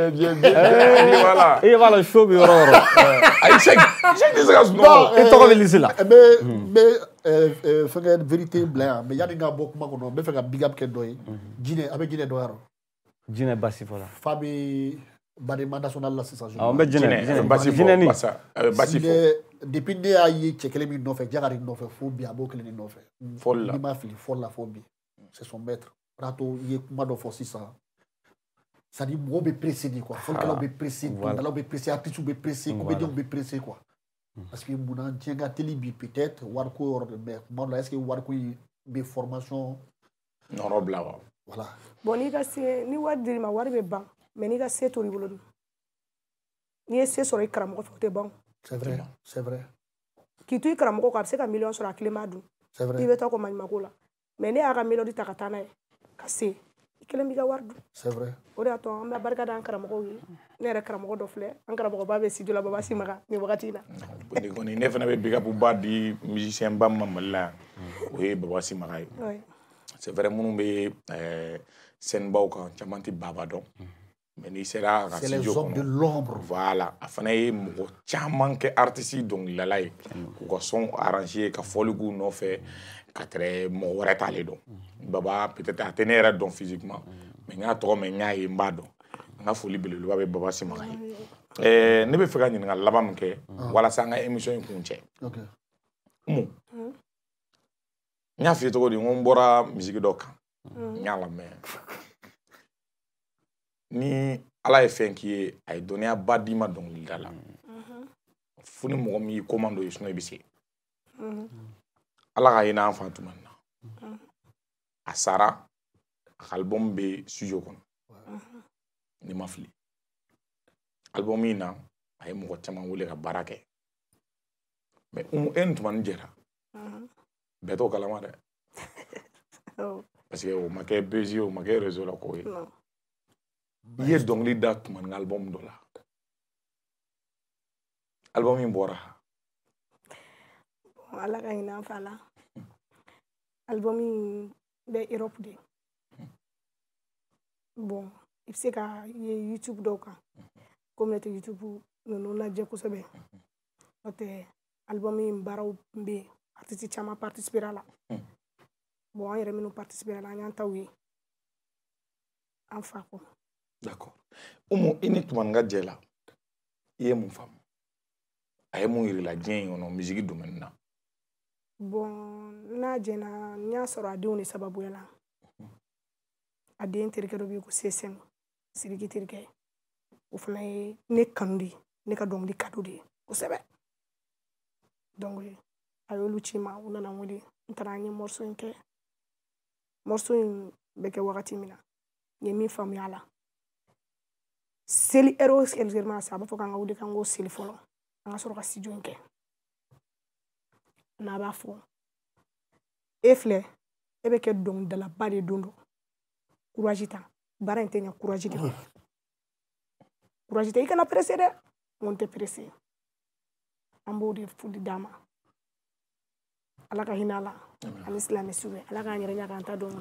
voilà e b'a la show bɛ yɔrɔ o yɔrɔ ayi Cheikh Cheikh tɛ se ka sunɔgɔ e tɔgɔ bɛ lisi la n bɛ n bɛ fɛnkɛ vérité bila yan mais yanni n ka bɔ kuma kɔnɔ n bɛ fɛ ka big up kɛ dɔ ye jinɛ a bɛ jinɛ dɔ yan jinɛ basi fɔ la fa bɛ Baden national la sisan awɔ n bɛ jinɛ basi jinɛ fɔ basi fɔ depuis ne y'a ye cɛ kelen min nɔfɛ Jakari nɔfɛ fo bi a b'o kelen de nɔfɛ fɔli la n'i ma fili fɔli la fo bi c'est son maître o y'a to i ye kuma dɔ fɔ sisan c'est à dire mɔgɔw bɛ pressé de quoi fɔlikɛlaw bɛ pressé dɔnkilidalaw bɛ pressé artistes bɛ pressé comédiens bɛ pressé quoi parce que munna diɲɛ ka teli bi peut-être wariko yɔrɔ de mais kuma dɔ la est-ce que wariko in bɛ formation nɔrɔ bila wa voilà bon n'i ka se ni wari dir'i ma wari bɛ ban mais n'i ka se t'o i bolo dun n'i ye se sɔrɔ i karamɔgɔ fɛ o tɛ ban c'est vrai c'est vrai k'i to i karamɔgɔ kɔ a bɛ se ka miliyɔn sɔrɔ a kelen b'a dun c'est vrai i bɛ taa ko maɲumako la mais ne y'a ka miliyɔn ta ka taa n'a ye ka se i kelen b'i ka wari dun c'est vrai o de y'a to an bɛ barika da an karamɔgɔw ye ne yɛrɛ karamɔgɔ dɔ filɛ an karamɔgɔba bɛ studio la Baba Simaga nin wagati in na ni kɔni ne fana bɛ big up ba di musicien ba ma Mali la yan o ye Baba Simaga ye c'est vrai minnu bɛ scène baw kan caman tɛ baba dɔn mais n'i sera a ka studio kɔnɔ de l'ombre voilà a fana ye mɔgɔ caman kɛ artiste dɔnkilidala ye k'u ka son arranger ka fɔli k'u nɔfɛ ka tɛrɛ mɔgɔ wɛrɛ t'ale dɔn Baba peut-être a tɛ ne yɛrɛ dɔn physiquement mais n y'a tɔgɔ mɛn n y'a ye n b'a dɔn n ka foli belebeleba bɛ Baba Simaga ye ɛɛ ne bɛ fɛ ka ɲininkali laban min kɛ walasa an ka émission in kun cɛ Umu n y'a f'i ye cogo di n ko n bɔra musique dɔ kan n y'a lamɛn ni Ala ye fɛn k'i ye a ye dɔnniya ba d'i ma dɔnkilida la fo ni mɔgɔ min y'i commande ye sinon i bɛ se Ala ka hinɛ an fa tuma min na a sara a ka album bɛ studio kɔnɔ ni ma fili album in na a ye mɔgɔ caman wele ka baara kɛ mais Umu e ni tuma ni jɛra bɛɛ t'o kalama dɛ parce que o ma kɛ buzz ye o ma kɛ réseau la ko ye i ye dɔnkili da tuma ni album dɔ la album in bɔra Ala ka hinɛ an fa la album in bɛ Europe de bon i bɛ se ka ye YouTube dɔw kan communauté YouTube ninnu lajɛ kosɛbɛ n'o tɛ album in baaraw tun bɛ yen artiste caman participer la bon an yɛrɛ minnu participer la an y'an taw ye an fa kɔ. D'accord. Umu i ni Tumanika jɛ la i ye mun faamu a ye mun yir'i la diɲɛ in kɔnɔ musique domaine na. Bon n'a jɛna n y'a sɔrɔ a denw de sababuya la a den terikɛ dɔ bɛ yen ko Sesɛn Sidiki terikɛ o fana ye ne kanu de ne ka dɔnkili kadu de kosɛbɛ donc a y'olu ci ma u nana n wele n taara an ye morceau in kɛ morceau in bɛ kɛ wagati min na n ye min faamuya a la seli heure o heure ma se a b'a fɔ k'an ka wuli k'an k'o seli fɔlɔ an ka sɔrɔ ka studio in kɛ n'a b'a fɔ e filɛ e bɛ kɛ dɔnkilidalaba de don dɔ courage ta baara in tɛ ɲɛ courage de kɔ courage tɛ i kana pressé dɛ n tɛ pressé an b'o de foli d'a ma ala ka hinɛ a la ani silamɛsiw bɛɛ ala k'an yɛrɛ ɲɛ k'an ta dɔn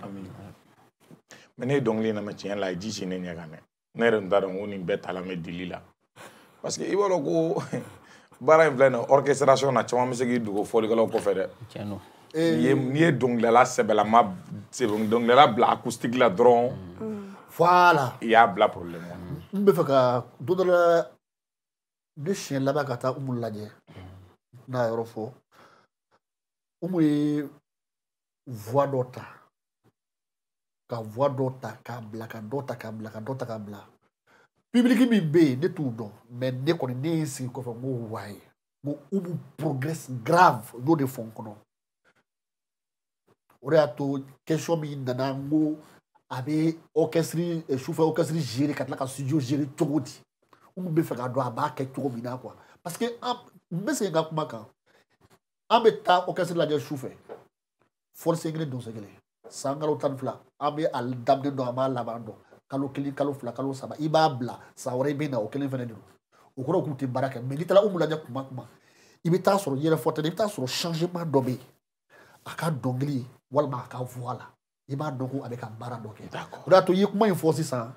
mais ne ye dɔnkili lamɛn tiɲɛ la a ye ji si ne ɲɛ kan dɛ ne yɛrɛ tun t'a dɔn ko nin bɛɛ taala mɛ dili la parce que i b'a dɔn ko baara in filɛ nin ye orchestration na caman bɛ se k'i dogo fɔlikɛlaw kɔfɛ dɛ n'i ye dɔnkilidala sɛbɛlama dɔnkilidala bila acoustique la dɔrɔn voilà i y'a bila problème kɔnɔ. n bɛ fɛ ka don dɔ la ne siɲɛ laban ka taa Umu lajɛ n'a yɔrɔ fɔ Umu ye voix dɔ ta ka voix dɔ ta k'a bila ka dɔ ta k'a bila ka dɔ ta k'a bila public min bɛ yen ne t'u dɔn mais ne kɔni ne ye n sigi kɔfɛ n ko wayi n ko Umu progresse grave n y'o de fɔ n kɔnɔ o de y'a to question min nana n ko a bɛ orchestre sufɛ orchestre gérer ka tila ka studio gérer cogo di Umu bɛ fɛ k'a dɔn a b'a kɛ cogo min na quoi parce que an n bɛ segin n ka kuma kan an bɛ taa orchestre lajɛ sufɛ force kelen donso kelen san kalo tan ni fila an bɛ a daminɛ dɔn an b'a laban dɔn kalo kelen kalo fila kalo saba i b'a bila san wɛrɛ i bɛ na o kelen fana de don o kɔrɔ k'u tɛ baara kɛ mais n'i taara Umu lajɛ kuma kuma i bɛ taa sɔrɔ yɛrɛ fɔ tɛ i bɛ taa sɔrɔ changement dɔ bɛ yen a ka dɔnkili walima a ka voix la i b'a dɔn ko a bɛ ka baara dɔ kɛ o de y'a to i ye kuma in fɔ sisan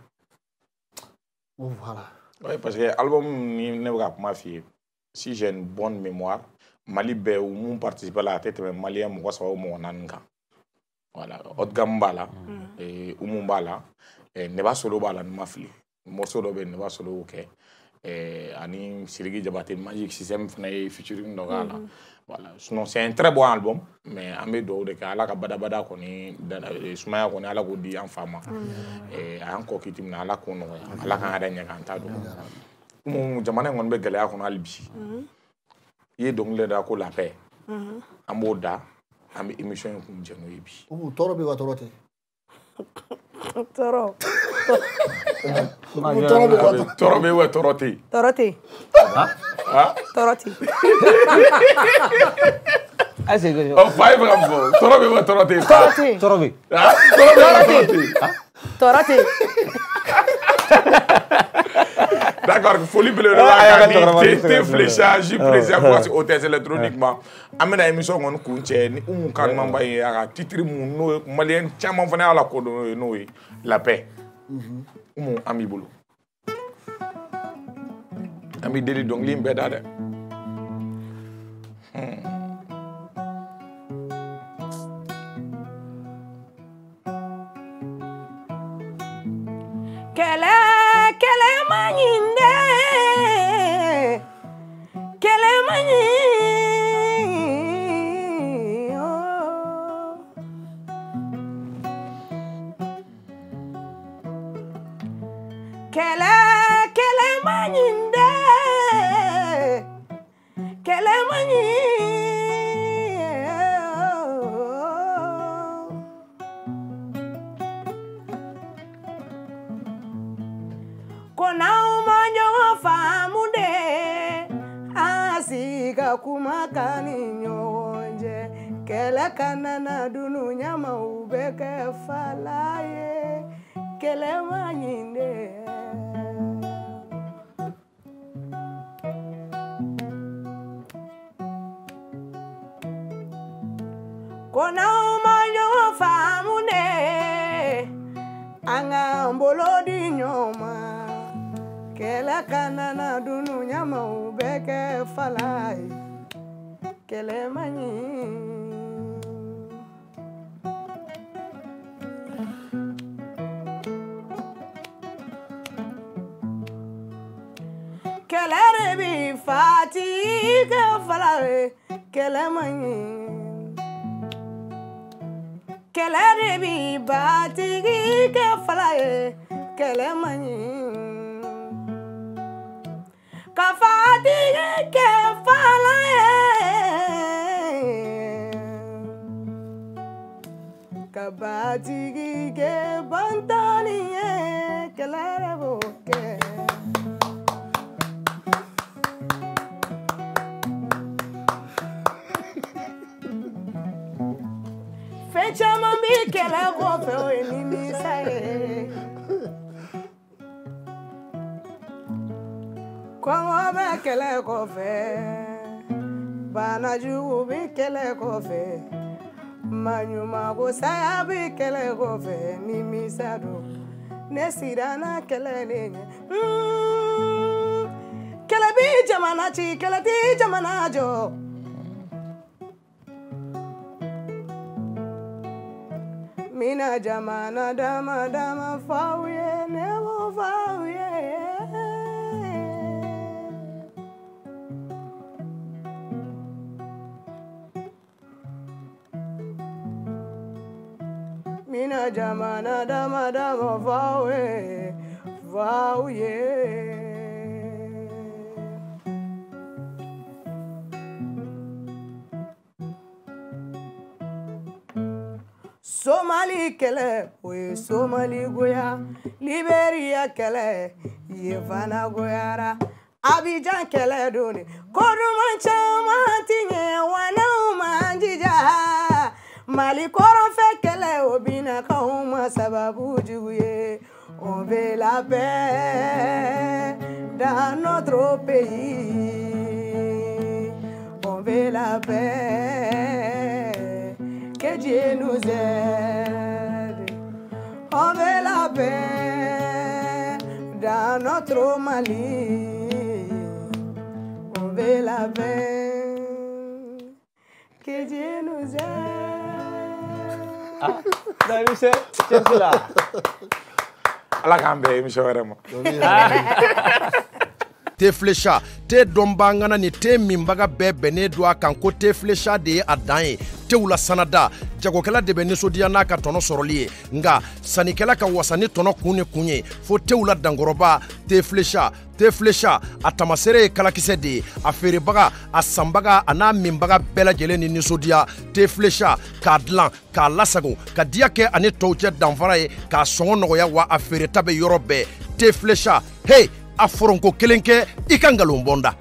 o voilà. Oui, parce que album ni ne bɛ ka kuma f'i ye si j'ai une bonne mémoire Mali bɛɛ u mun participer la a tɛ tɛmɛ maliyɛn mɔgɔ saba o mɔgɔ naani kan voilà Otgam b'a la Umu b'a la Neba Solo b'a la ni ma fili morceau dɔ bɛ yen Neba Solo y'o kɛ ani Sidiki Jabate Magic System fana ye featuring dɔ k'a la voilà sinon c'est un très bon album mais an bɛ dugawu de kɛ ala ka badabada kɔni sumaya kɔni ala k'o di an fa ma a y'an kɔ kiti min na ala k'o nɔgɔya ala k'an yɛrɛ ɲɛ k'an ta dɔn Umu jamana in kɔni bɛ gɛlɛya kɔnɔ hali bi i ye dɔnkili da ko la paix an b'o da an bɛ émission in kun jɛ n'o ye bi. Umu tɔɔrɔ bɛ wa tɔɔrɔ tɛ. tɔɔrɔ. tɔɔrɔ bɛ wa tɔɔrɔ tɛ. tɔɔrɔ tɛ. tɔɔrɔ tɛ. Ase ko. Ɔ fa ye fɛ ka fɔ tɔɔrɔ bɛ wa tɔɔrɔ tɛ. tɔɔrɔ tɛ. Tɔɔrɔ bɛ. Tɔɔrɔ bɛ wa tɔɔrɔ tɛ. tɔɔrɔ tɛ. D'accord, folie belebeleba ka di T fléchage président pour hôtesse électroniquement an bɛna émission kɔni kun cɛ ni Umu ka ɲumanba ye a ka titre mun n'o ye maliyɛn caman fana y'a la kodɔn n'o ye la paix Umu an b'i bolo an b'i deli dɔnkili in bɛɛ da dɛ. Kɛlɛ kɛlɛ man ɲi dɛ kɛlɛ man ɲi kɛlɛ kɛlɛ man ɲi dɛ kɛlɛ man ɲi ko n'aw ma ɲɔgɔn faamu de an sigi ka kuma k'an ni ɲɔgɔn cɛ kɛlɛ ka nana dunu ɲamaw bɛ kɛ fala ye kɛlɛ man ɲi dɛ. ko n'aw ma ɲɔgɔn faamu de an k'an bolo kɛlɛ ka nana dunu ɲamaw bɛ kɛ fala ye kɛlɛ man ɲi kɛlɛ de bi fati kɛ fala ye kɛlɛ man ɲi kɛlɛ de bi batigi kɛ fala ye kɛlɛ man ɲi ka fatigi kɛ fala ye ka batigi kɛ bantani ye kɛlɛ de b'o kɛ fɛn caman bi kɛlɛ kɔfɛ o ye nimisa ye kɔngɔ bɛ kɛlɛ kɔfɛ banajugu bi kɛlɛ kɔfɛ maɲumanko saya bi kɛlɛ kɔfɛ nimisa don ne siranna kɛlɛ de ɲɛ kɛlɛ bi jamana ci kɛlɛ ti jamana jɔ mina jamana dama dama faw ye ne mo faw ye mina jamana dama dama faw ye faw ye Somali kɛlɛ o ye Somali goya Liberia kɛlɛ ye fana goyara Abidjan kɛlɛ don de ko duman caman ti ɲɛ wa n'anw m'an jija Mali kɔrɔnfɛ kɛlɛ o bina k'anw ma sababu jugu ye on veut la paix dans notre pays on veut la paix que Dieu nous aide. On veut la paix dans notre Mali. On veut la paix. Que Dieu nous aide. Ah, ça y est, c'est là. Ala k'an bɛn émission wɛrɛ ma. te flecha te dɔnbangana ni te minbaga bɛɛ bɛnnen don a kan ko te flecha de ye a dan ye tew la sanada jagokɛla de bɛ nisɔndiya n'a ka tɔnɔ sɔrɔli ye nga sanikɛla ka wasa ni tɔnɔ kun ni kun ye fo tew la dankɔrɔba te flecha te flecha a tamasere ye kalakisɛ de ye a feerebaga a sanbaga a n'a minbaga bɛɛ lajɛlen ni nisɔndiya te flecha k'a dilan k'a lasago ka diya kɛ ani tɔw cɛ danfara ye k'a sɔngɔ nɔgɔya wa a feereta bɛ yɔrɔ bɛɛ te flecha hey a foronko kelen kɛ i ka ngalon bɔnda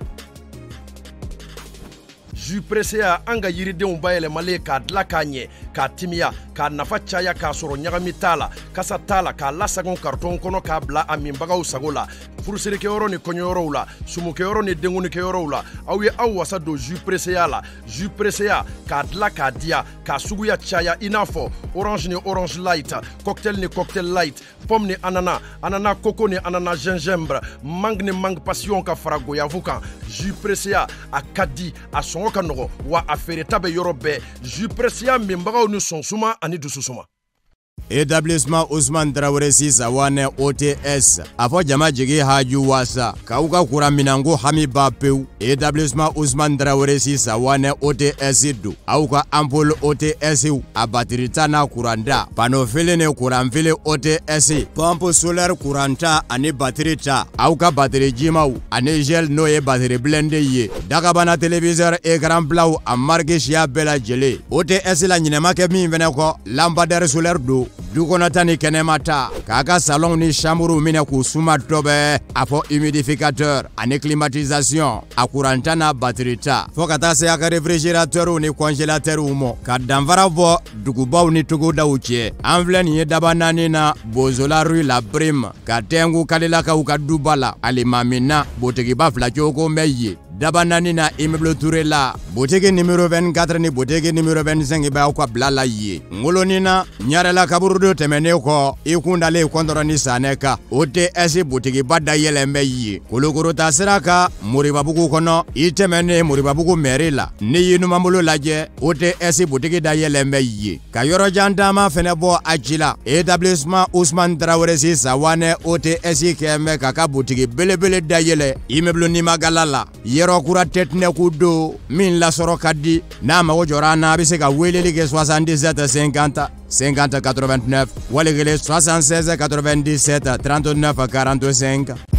jus pressé an ka yiridenw bayɛlɛmalen k'a dila k'a ɲɛ k'a timiya k'a nafa caya k'a sɔrɔ ɲagami t'a la kasa t'a la k'a lasagon karton kɔnɔ k'a bila a minbagaw sago la furusirikɛyɔrɔ ni kɔɲɔyɔrɔw la sumukɛyɔrɔ ni denkunikɛyɔrɔw la aw ye aw wasa don jus pressé la jus pressé k'a dila k'a diya k'a suguya caya i n'a fɔ orange ni orange light cocktail ni cocktail light pomme ni anana anana coco ni anana gingembre mangue ni mangue passion ka fara goyavu kan jus pressé a ka di a sɔngɔ ka nɔgɔ wa a feereta bɛ yɔrɔ bɛɛ jus pressé minbagaw ni sɔnsuma ani dususuma établissement Ousmane Traoré Sisawane O T S a fɔ jama jigi haju wasa k'aw ka kuran minanko hami ba pewu établissement Ousmane Traoré Sisawane O T S do aw ka ampoule O T S a batterie ta n'a kuran ta panneau fili ni kuran fili O T S pompe solaire kuran ta ani batterie ta aw ka batterie jimaw ani gel n'o ye batterie blende ye dagabana téléviseur écran plat a marque siya bɛɛ lajɛlen O T S la ɲinɛma kɛ min fɛnɛ kɔ lampadaire solaire do du kɔnɔ ta ni kɛnɛma ta k'a ka salon ni chambre minɛ k'u suma dɔbɛ a fɔ humidificateur ani climatisation a courant ta n'a batterie ta fɔ ka taa se a ka réfrigérateur ni congélateur mɔ ka danfara bɔ dugubaw ni togodaw cɛ an filɛ nin ye daba naani na Bozola rue la Brime ka tɛngu kalilakaw ka duba la alimamina botigiba fila cogo mɛ ye daba naani na immeuble Touré la boutique numéro vingt-quatre ni boutique numéro vingt-cinq bɛ aw ka bila la ye ngoloni na ɲarela kaburu do tɛmɛnen kɔ i kundalen kɔntɔrɔ ni sanɛ ka O T S boutique ba da yɛlɛn bɛ ye Kolokoro ta sira ka Moribabugu kɔnɔ i tɛmɛnen Moribabugu mairie la ni yi numabolo lajɛ O T S boutique da yɛlɛn bɛ ye ka yɔrɔ jan dama fɛnɛ bɔ a ci la établissement Ousmane Traoré Sawane O T S kɛmɛ ka ka boutique belebele da yɛlɛ immeuble Nimagala la yɔrɔ kura tɛtinɛku do min lasɔrɔ ka di n'a mago jɔra na a bɛ se ka weleli kɛ soixante-dix-sept cinquante cinquante quatre-vingt-neuf wali kelen soixante-seize quatre-vingt-dix-sept trente-neuf quarante-cinq